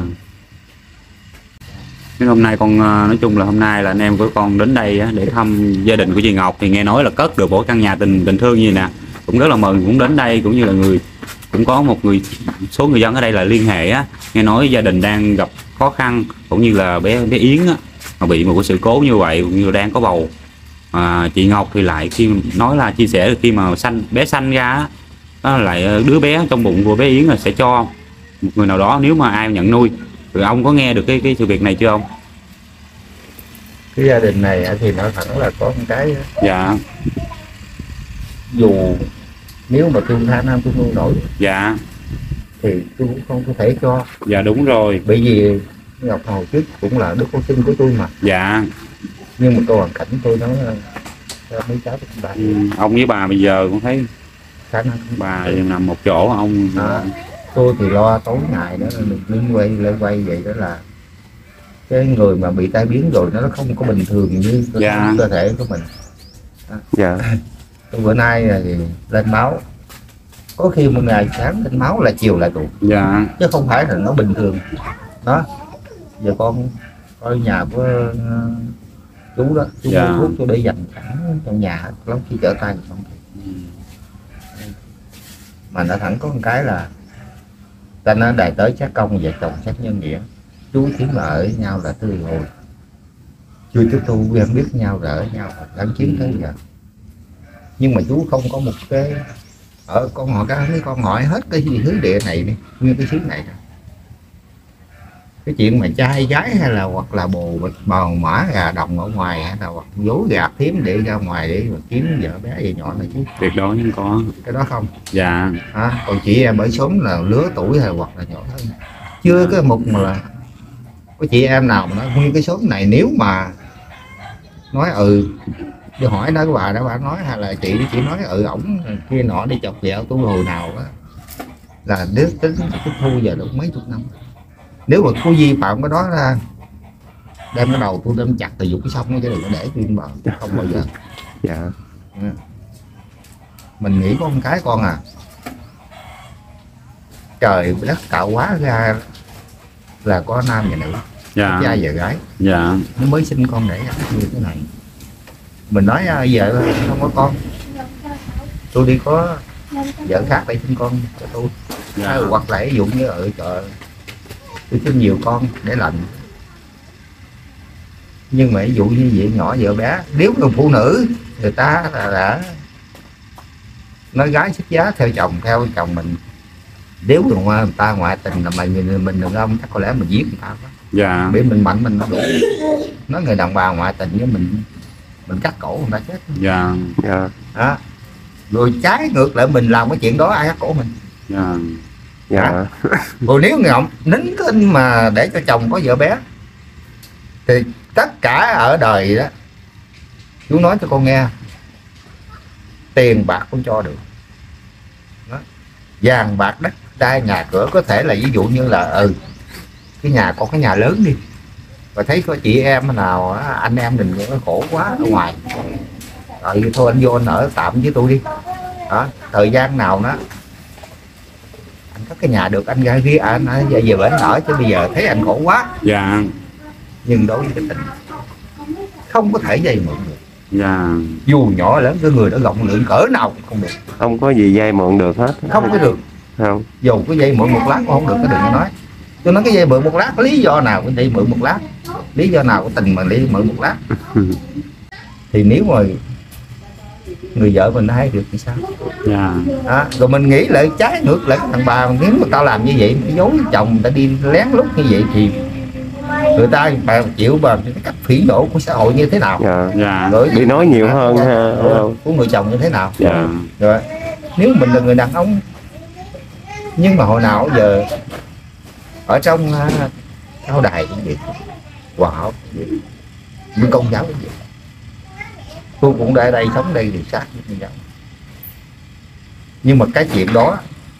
Nên hôm nay con nói chung là hôm nay là anh em của con đến đây để thăm gia đình của chị Ngọc, thì nghe nói là cất được một căn nhà tình thương như nè, cũng rất là mừng, cũng đến đây cũng như là cũng có một số người dân ở đây là liên hệ á, nghe nói gia đình đang gặp khó khăn, cũng như là bé Yến á mà bị một cái sự cố như vậy, cũng như là đang có bầu. Chị Ngọc thì lại khi nói là chia sẻ khi mà bé sanh ra á, lại đứa bé trong bụng của bé Yến là sẽ cho một người nào đó nếu mà ai nhận nuôi. Rồi ông có nghe được cái sự việc này chưa ông? Cái gia đình này thì nói thẳng là có một cái. Dạ. Dù nếu mà tôi tha nam tôi nuôi nổi. Dạ. Thì tôi cũng không có thể cho. Dạ đúng rồi. Bởi vì Ngọc hồi trước cũng là đứa con sinh của tôi mà. Dạ. Nhưng mà cái hoàn cảnh tôi nó mấy cháu của bà. Ông với bà bây giờ cũng thấy khả năng bà nằm một chỗ ông. Tôi thì lo tối ngày đó mình lên quay vậy, đó là cái người mà bị tai biến rồi nó không có bình thường như cơ thể của mình. Dạ. Tôi bữa nay thì lên máu, có khi một ngày sáng lên máu là chiều lại tụ. Dạ. Chứ không phải là nó bình thường đó. Giờ con coi nhà của chú đó, chú mua thuốc tôi để dành sẵn trong nhà, lắm khi trở tay không. Mà nó thẳng có một cái là ta nói đại tới sát công vợ chồng sát nhân nghĩa, chú tiếng là ở nhau là từ hồi chưa chú tu quen biết nhau rồi ở nhau đánh chiến tới giờ. Nhưng mà chú không có một cái ở con họ mấy con hỏi hết cái gì thứ địa này đi, nguyên cái xứ này rồi. Cái chuyện mà trai gái hay là hoặc là bồ bịch bò mã gà đồng ở ngoài, hay là hoặc dối gạt thím để ra ngoài để mà kiếm vợ bé về nhỏ này chứ tuyệt đối không có cái đó không. Dạ. Còn chị em bởi sống là lứa tuổi hay hoặc là nhỏ hơn, chưa cái mục mà là có chị em nào mà nói nguyên cái xóm này nếu mà nói đi hỏi nó cái bà đó, bà nói hay là chị nói ổng kia nọ đi chọc vợ tôi hồi nào đó là nếu tính thu giờ được mấy chục năm. Nếu mà có vi phạm cái đó ra đem cái đầu tôi đem chặt từ dục cái sông chứ đừng có để tuyên bờ, không bao giờ. Dạ. Mình nghĩ có một cái con trời đất tạo hóa ra là có nam và nữ, dạ. trai và gái. Dạ. Nó mới sinh con đẻ như thế này. Mình nói vợ không có con, tôi đi có vợ khác để sinh con cho tôi. Dạ. Hoặc là ví dụ như ở chợ tôi sinh nhiều con để lành. Nhưng mà ví dụ như vậy nhỏ vợ bé, nếu người phụ nữ người ta là đã nói gái xuất giá theo chồng mình, nếu người ta ngoại tình là mình đàn ông chắc có lẽ mình giết người ta quá. Dạ. Bởi mình mạnh mình nó đủ. Nói người đàn bà ngoại tình với mình cắt cổ người ta chết. Dạ. Dạ. Đó. Rồi trái ngược lại mình làm cái chuyện đó ai cắt cổ mình. Dạ. Dạ. Rồi nếu người ông nín cái mà để cho chồng có vợ bé thì tất cả ở đời đó, chú nói cho con nghe, tiền bạc không cho được đó. Vàng bạc đất đai nhà cửa có thể là ví dụ như là cái nhà có cái nhà lớn đi, và thấy có chị em nào anh em mình khổ quá ở ngoài, rồi thôi anh vô anh ở tạm với tôi đi đó. Thời gian nào đó anh có cái nhà được anh ra kia anh về bển ở, chứ bây giờ thấy anh khổ quá. Dạ. Nhưng đối với cái tình không có thể dây mượn được. Dạ. Dù nhỏ lớn cái người đã rộng lượng cỡ nào cũng không được. Không có gì dây mượn được hết. Không có được. Không. Dù cái dây mượn một lát cũng không được, cái đừng có nói. Tôi nói cái dây mượn một lát, có lý do nào cũng đi mượn một lát, lý do nào của tình mà đi mượn một lát. Thì nếu mà người vợ mình hay được thì sao? Dạ. Đó. Rồi mình nghĩ lại trái ngược lại thằng bà, nếu mà tao làm như vậy, cái dối chồng ta đi lén lút như vậy thì người ta chịu cái cách phỉ nổ của xã hội như thế nào? Dạ. Dạ. Rồi Bị nói nhiều hơn ha. của người chồng như thế nào? Dạ. Rồi nếu mình là người đàn ông, nhưng mà hồi nào giờ ở trong cao đài cũng vậy, hòa hảo cũng vậy, với công giáo cũng vậy, tôi cũng ở đây sống đây thì sát với công giáo. Nhưng mà cái chuyện đó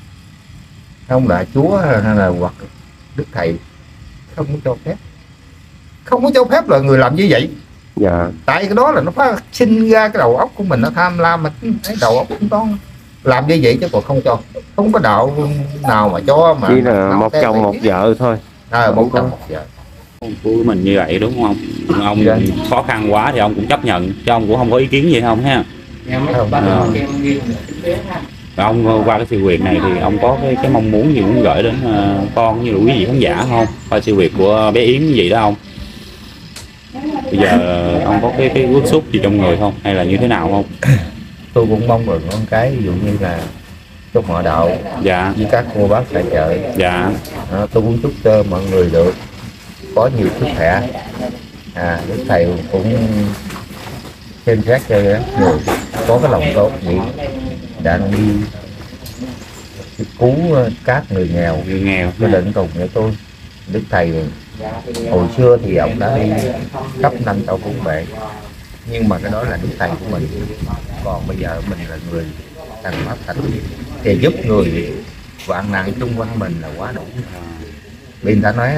không là Chúa hay là hoặc Đức Thầy không có cho phép, không có cho phép là người làm như vậy. Dạ. Tại cái đó là nó phát sinh ra cái đầu óc của mình nó tham lam, mà cái đầu óc cũng có làm như vậy chứ còn không cho, không có đạo nào mà cho mà Chỉ là một chồng một vợ thôi. một chồng một vợ. Của mình như vậy đúng không? Ông Dạ. khó khăn quá thì ông cũng chấp nhận, chứ ông cũng không có ý kiến gì không ha. Và ông qua cái sự việc này thì ông có cái mong muốn gì muốn gửi đến con như là quý vị khán giả không? Qua sự việc của bé Yến như vậy đó không? Bây giờ ông có cái bức xúc gì trong người không? Hay là như thế nào không? Tôi cũng mong rằng con cái ví dụ như là chúc mọi đạo Dạ. với các cô bác tại chợ. Dạ. Tôi muốn chúc cho mọi người được có nhiều sức khỏe. Đức Thầy cũng xem xét cho người có cái lòng tốt vậy, đang đi cứu các người nghèo. Người nghèo. Cái lệnh cùng của tôi, Đức Thầy hồi xưa thì ông đã đi khắp năm châu cúng bệ, nhưng mà cái đó là Đức Thầy của mình. Còn bây giờ mình là người thành pháp thành thì giúp người hoạn nạn chung quanh mình là quá đủ. Vì người ta nói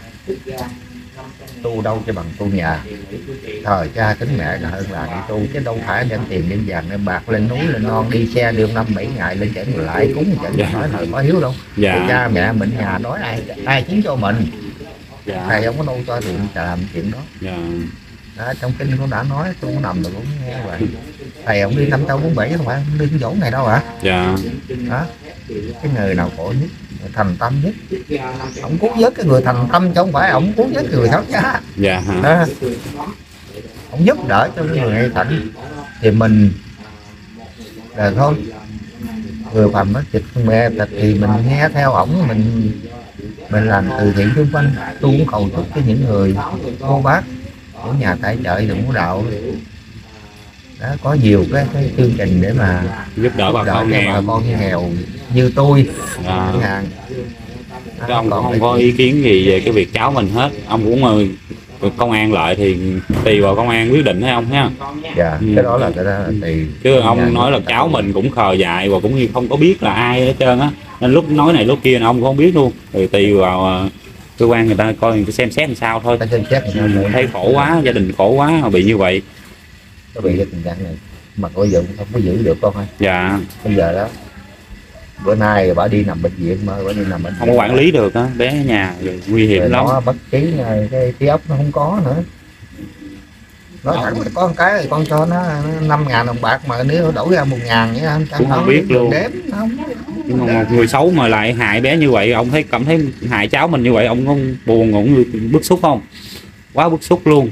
tu đâu cho bằng tu nhà, thời cha tính mẹ là hơn là đi tu, chứ đâu phải đem tiền đem vàng đem bạc lên núi lên non đi xe đường 5-7 ngày lên chảnh lại cúng chảnh, nói lời có hiếu đâu. Dạ. Cha mẹ mình nhà nói ai chính cho mình. Dạ. Thầy không có đâu cho tiền làm chuyện đó. Dạ. Đó, trong kinh cũng đã nói, tôi cũng nằm rồi cũng nghe vậy. Thầy ông đi 5 châu 47 không phải đi cái chỗ này đâu hả? Dạ. Đó, cái người nào khổ nhất, thành tâm nhất, ông cứu vớt cái người thành tâm chứ không phải ông cứu vớt người xấu xa. Dạ. Ông giúp đỡ cho cái người hay thạnh thì mình là thôi, người phàm nó thịt mẹ thịt thì mình nghe theo ổng, mình làm từ thiện xung quanh. Tôi cũng cầu chúc cho những người cô bác của nhà tại chợ đừng có đạo đó có nhiều cái chương trình để mà Giúp đỡ bà con nghèo. bà con nghèo như tôi. Dạ. Đó, Chứ ông cũng còn không có ý kiến gì về cái việc cháu mình hết. Ông cũng công an lại thì tùy vào công an quyết định thấy không ha. dạ, cái đó là tùy. Chứ ông nói là cháu mình cũng khờ dại và cũng như không có biết là ai hết trơn á, nên lúc nói này lúc kia ông cũng không biết luôn. Thì tùy vào cơ quan người ta coi, người ta xem xét làm sao thôi. Ta xem xét Thấy khổ quá, gia đình khổ quá mà bị như vậy. nó bị cái tình trạng này mà bây giờ không có giữ được con ơi. Dạ. Bây giờ đó bữa nay bà đi nằm bệnh viện mà bà đi nằm bệnh Không có quản lý được á, bé ở nhà rồi nguy hiểm rồi lắm. nó bất trí, cái trí óc nó không có nữa. Nói thẳng là có một cái thì con cho nó 5.000 đồng bạc mà nếu đổi ra 1.000 vậy anh Cũng không biết luôn. đếm không. Nhưng mà một người xấu mà lại hại bé như vậy, ông cảm thấy hại cháu mình như vậy, ông không buồn, ông bức xúc không? Quá bức xúc luôn.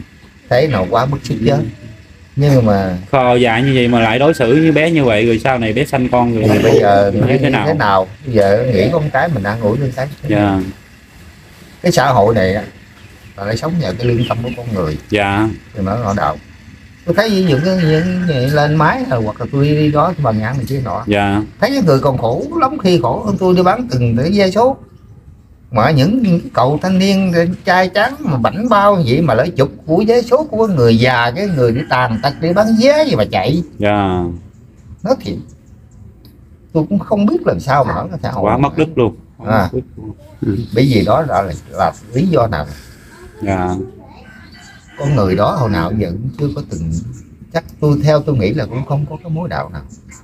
thấy nào quá bức xúc chứ. Nhưng mà Khờ dại như vậy mà lại đối xử với bé như vậy, rồi sau này bé sanh con rồi bây giờ như thế nào? Bây giờ nghĩ con cái mình ăn ủi con cái. Dạ. Cái xã hội này á, là nó sống nhờ cái lương tâm của con người, Dạ. thì nó đạo. Tôi thấy những cái lên máy hoặc là tôi đi đó tôi bằng nhãn này kia nọ, Dạ. thấy cái người còn khổ lắm, khi khổ hơn tôi đi bán từng cái vé số. Mà những cái cậu thanh niên trai trắng mà bảnh bao vậy mà lấy chụp của vé số của người già, cái người đi tàn tật đi bán vé gì mà chạy. Dạ. Nói thiệt tôi cũng không biết làm sao mà nói cái xã hội Quá mất đức luôn. À. Bởi vì đó là lý do nào. Dạ. Con người đó hồi nào giờ cũng chưa có từng, chắc theo tôi nghĩ là cũng không có cái mối đạo nào,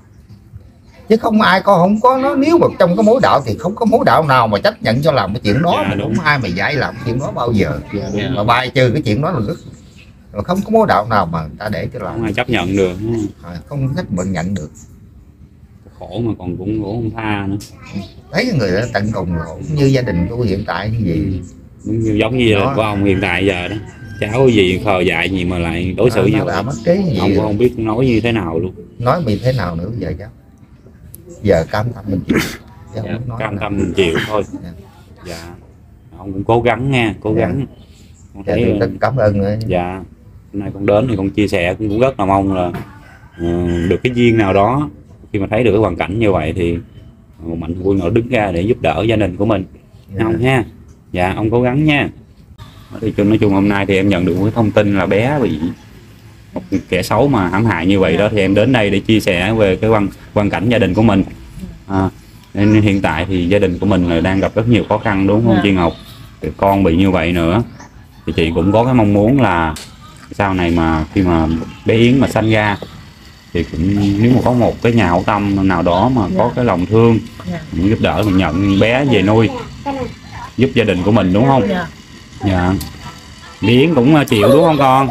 chứ không ai không có nó. Nếu mà trong cái mối đạo thì không có mối đạo nào mà chấp nhận cho làm cái chuyện đó. Dạ, Mà đúng. không ai mà dạy làm cái chuyện đó bao giờ. Dạ, đúng. Mà bài trừ cái chuyện đó là rất, rồi không có mối đạo nào mà người ta để cho Không làm, ai chấp nhận được. không chấp nhận được. Khổ mà còn cũng không tha nữa. Thấy cái người đó tận cùng khổ như gia đình tôi hiện tại như vậy. Đúng như giống như là của ông hiện tại giờ đó, cháu gì khờ dại gì mà lại đối xử như nó vậy. đã mất trí như Ông vậy. cũng không biết nói như thế nào luôn. Nói bị thế nào nữa giờ cháu, giờ cam tâm mình chịu. Cháu Dạ, không nói cam nào. tâm mình chịu thôi. Dạ. Dạ. Ông cũng cố gắng nha, cố Dạ. gắng. Con Dạ, thấy tôi rất cảm ơn. dạ, hôm nay con đến thì con chia sẻ cũng rất là mong là được cái duyên nào đó, khi mà thấy được cái hoàn cảnh như vậy thì một mạnh thường quân nào đứng ra để giúp đỡ gia đình của mình. Dạ. Không ha. Dạ, ông cố gắng nha. Thì nói chung hôm nay thì em nhận được một cái thông tin là bé bị một kẻ xấu mà hãm hại như vậy đó, thì em đến đây để chia sẻ về cái hoàn cảnh gia đình của mình. Nên hiện tại thì gia đình của mình là đang gặp rất nhiều khó khăn, đúng không chị Ngọc? Thì con bị như vậy nữa thì chị cũng có cái mong muốn là sau này mà khi mà bé Yến mà sanh ra thì cũng nếu mà có một cái nhà hảo tâm nào đó mà có cái lòng thương giúp đỡ mình nhận bé về nuôi giúp gia đình của mình, đúng không? Dạ. Dạ. Bé Yến cũng chịu đúng không con?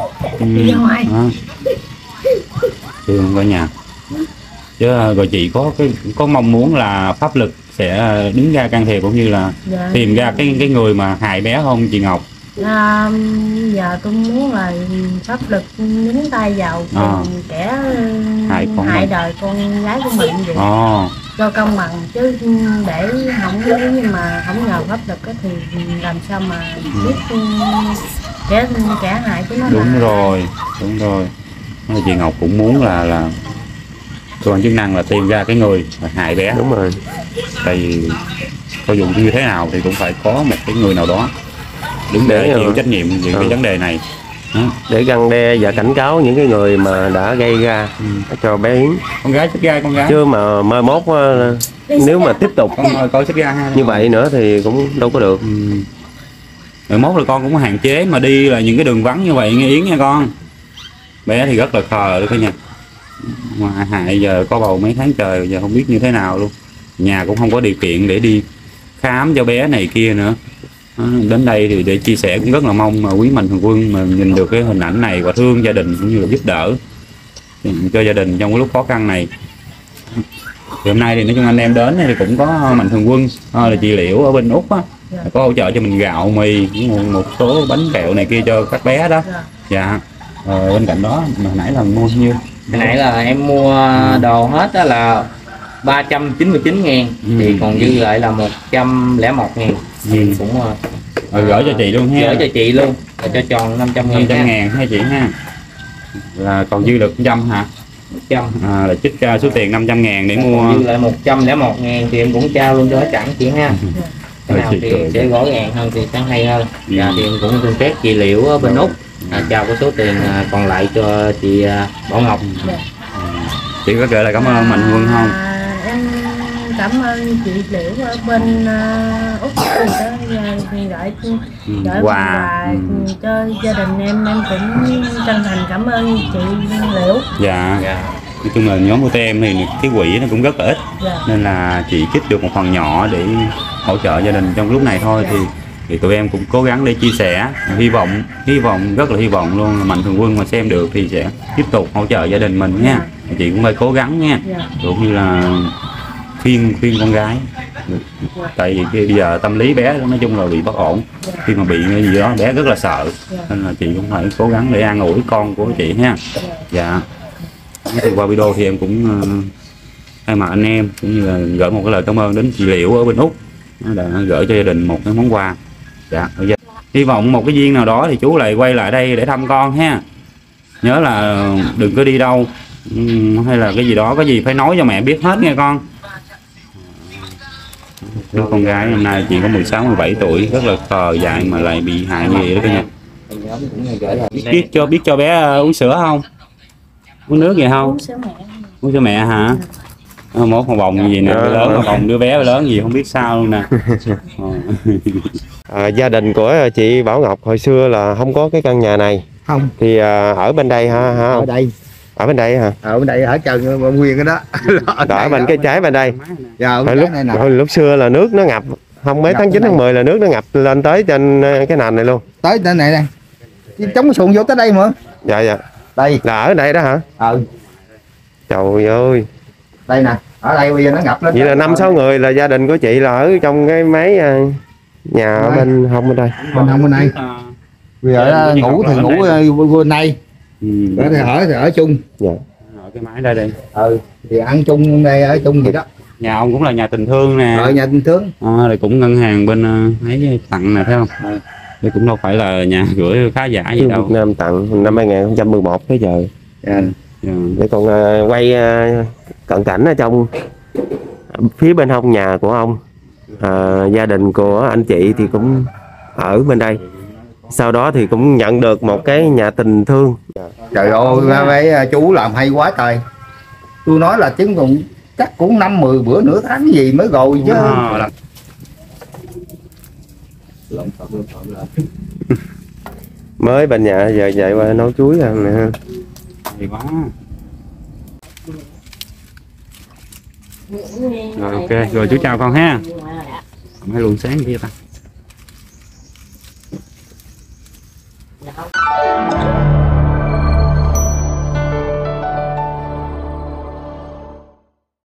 Thương cả nhà. Chứ rồi chị có mong muốn là pháp lực sẽ đứng ra can thiệp cũng như là tìm ra cái người mà hại bé không chị Ngọc? Giờ tôi muốn là pháp lực nhúng tay vào kẻ hại đời con gái của mình vậy. Cho công bằng, chứ để không, nếu như mà không nhờ pháp lực thì làm sao mà biết kẻ hại của nó. Đúng rồi. Chị Ngọc cũng muốn là cơ quan chức năng là tìm ra cái người hại bé. Đúng rồi. Tại vì cho dù như thế nào thì cũng phải có một cái người nào đó đứng để chịu trách nhiệm về cái vấn đề này. Để răn đe và cảnh cáo những cái người mà đã gây ra cho bé Yến. Con gái xích gai con gái. Chứ mà mai mốt nếu mà tiếp tục coi xích gai như vậy nữa thì cũng đâu có được. Rồi mốt là con cũng hạn chế mà đi là những cái đường vắng như vậy nghe Yến nha con. Bé thì rất là khờ đó nha. Mà hại giờ có bầu mấy tháng trời giờ không biết như thế nào luôn. Nhà cũng không có điều kiện để đi khám cho bé này kia nữa. Đến đây thì để chia sẻ cũng rất là mong mà quý mạnh thường quân mà nhìn được cái hình ảnh này và thương gia đình cũng như là giúp đỡ cho gia đình trong cái lúc khó khăn này. Thì hôm nay thì nói chung anh em đến thì cũng có mạnh thường quân là chị Liễu ở bên Úc á, có hỗ trợ cho mình gạo mì một số bánh kẹo này kia cho các bé đó. Dạ. Bên cạnh đó mà nãy là mua nhiêu? Hồi nãy là em mua đồ hết đó là 399.000 thì còn dư lại là 101.000 thì cũng gửi cho chị luôn ha. Gửi cho chị luôn, cho tròn 500.000 ha chị ha. Là còn dư được 100 hả? 100. Là trích ra số tiền 500.000 để mua. Dư lại 101.000 thì em cũng trao luôn cho chẳng chị ha. Cái nào thì sẽ rõ ràng hơn thì sẽ hay hơn. Dạ thì em cũng xin phép chị Liễu ở bên Úc trao cái số tiền còn lại cho chị Bảo Ngọc. Chị có gửi lại cảm ơn Mạnh Quân không? Em cảm ơn chị Liễu ở bên Úc gửi quà cho gia đình em cũng chân thành cảm ơn chị Liễu. Dạ. Nói chung là nhóm của em thì cái quỹ nó cũng rất là ít, nên là chị trích được một phần nhỏ để hỗ trợ gia đình trong lúc này thôi. Thì tụi em cũng cố gắng để chia sẻ, hy vọng rất là hy vọng luôn là Mạnh Thường Quân mà xem được thì sẽ tiếp tục hỗ trợ gia đình mình nha. Chị cũng phải cố gắng nha, cũng như là khuyên con gái Tại vì bây giờ tâm lý bé nói chung là bị bất ổn, khi mà bị cái gì đó bé rất là sợ, nên là chị cũng phải cố gắng để an ủi con của chị ha. Dạ. Thì qua video thì em cũng thay mặt anh em cũng như là gửi một cái lời cảm ơn đến chị Liễu ở bên Úc đã gửi cho gia đình một cái món quà. Dạ. Hy vọng một cái duyên nào đó thì chú lại quay lại đây để thăm con ha. Nhớ là đừng có đi đâu hay là cái gì đó, có gì phải nói cho mẹ biết hết nghe con. Đứa con gái hôm nay chỉ có 16 17 tuổi, rất là khờ dại mà lại bị hại như vậy đó cả nhà. Biết cho bé uống sữa không? Uống nước gì không? Uống sữa mẹ hả? Một con bồng gì nè, lớn con bồng đứa bé lớn gì không biết sao luôn nè. Gia đình của chị Bảo Ngọc hồi xưa là không có cái căn nhà này. Không. Thì ở bên đây hả? Ở đây. Ở bên đây hả? Ở bên đây ở trần nguyên cái đó. Ở bên cái trái bên đây. Dạ, lúc xưa là nước nó ngập, không mấy tháng 9 tháng 10 là nước nó ngập lên tới trên cái nền này luôn. Tới trên này nè. Chống xuồng vô tới đây mà. Dạ dạ. Đây. Là ở đây đó hả? Trời ơi. Đây nè, ở đây bây giờ nó ngập lên. Vậy là 5-6 người là gia đình của chị là ở trong cái mấy nhà ở bên hông bên đây. Bên này. Bây giờ ngủ thì ngủ bên này. Thì ở chung. Dạ. Ở cái máy đây đi. Thì ăn chung đây, ở chung gì đó. Nhà ông cũng là nhà tình thương nè. Nhà tình thương. Rồi cũng ngân hàng bên ấy tặng nè, thấy không? Đây cũng đâu phải là nhà gửi khá giả gì đâu. Việt Nam tặng năm 2011 tới giờ. Để con quay cận cảnh ở trong phía bên hông nhà của ông. Gia đình của anh chị thì cũng ở bên đây. Sau đó thì cũng nhận được một cái nhà tình thương. Trời ơi, mấy chú làm hay quá trời. Tôi nói là chứng cũng chắc cũng 5-10 bữa nửa tháng gì mới rồi chứ. Mới bên nhà giờ chạy qua nấu chuối nè. Hay quá. Rồi ok, rồi chú chào con ha. Mấy luôn sáng kia ta.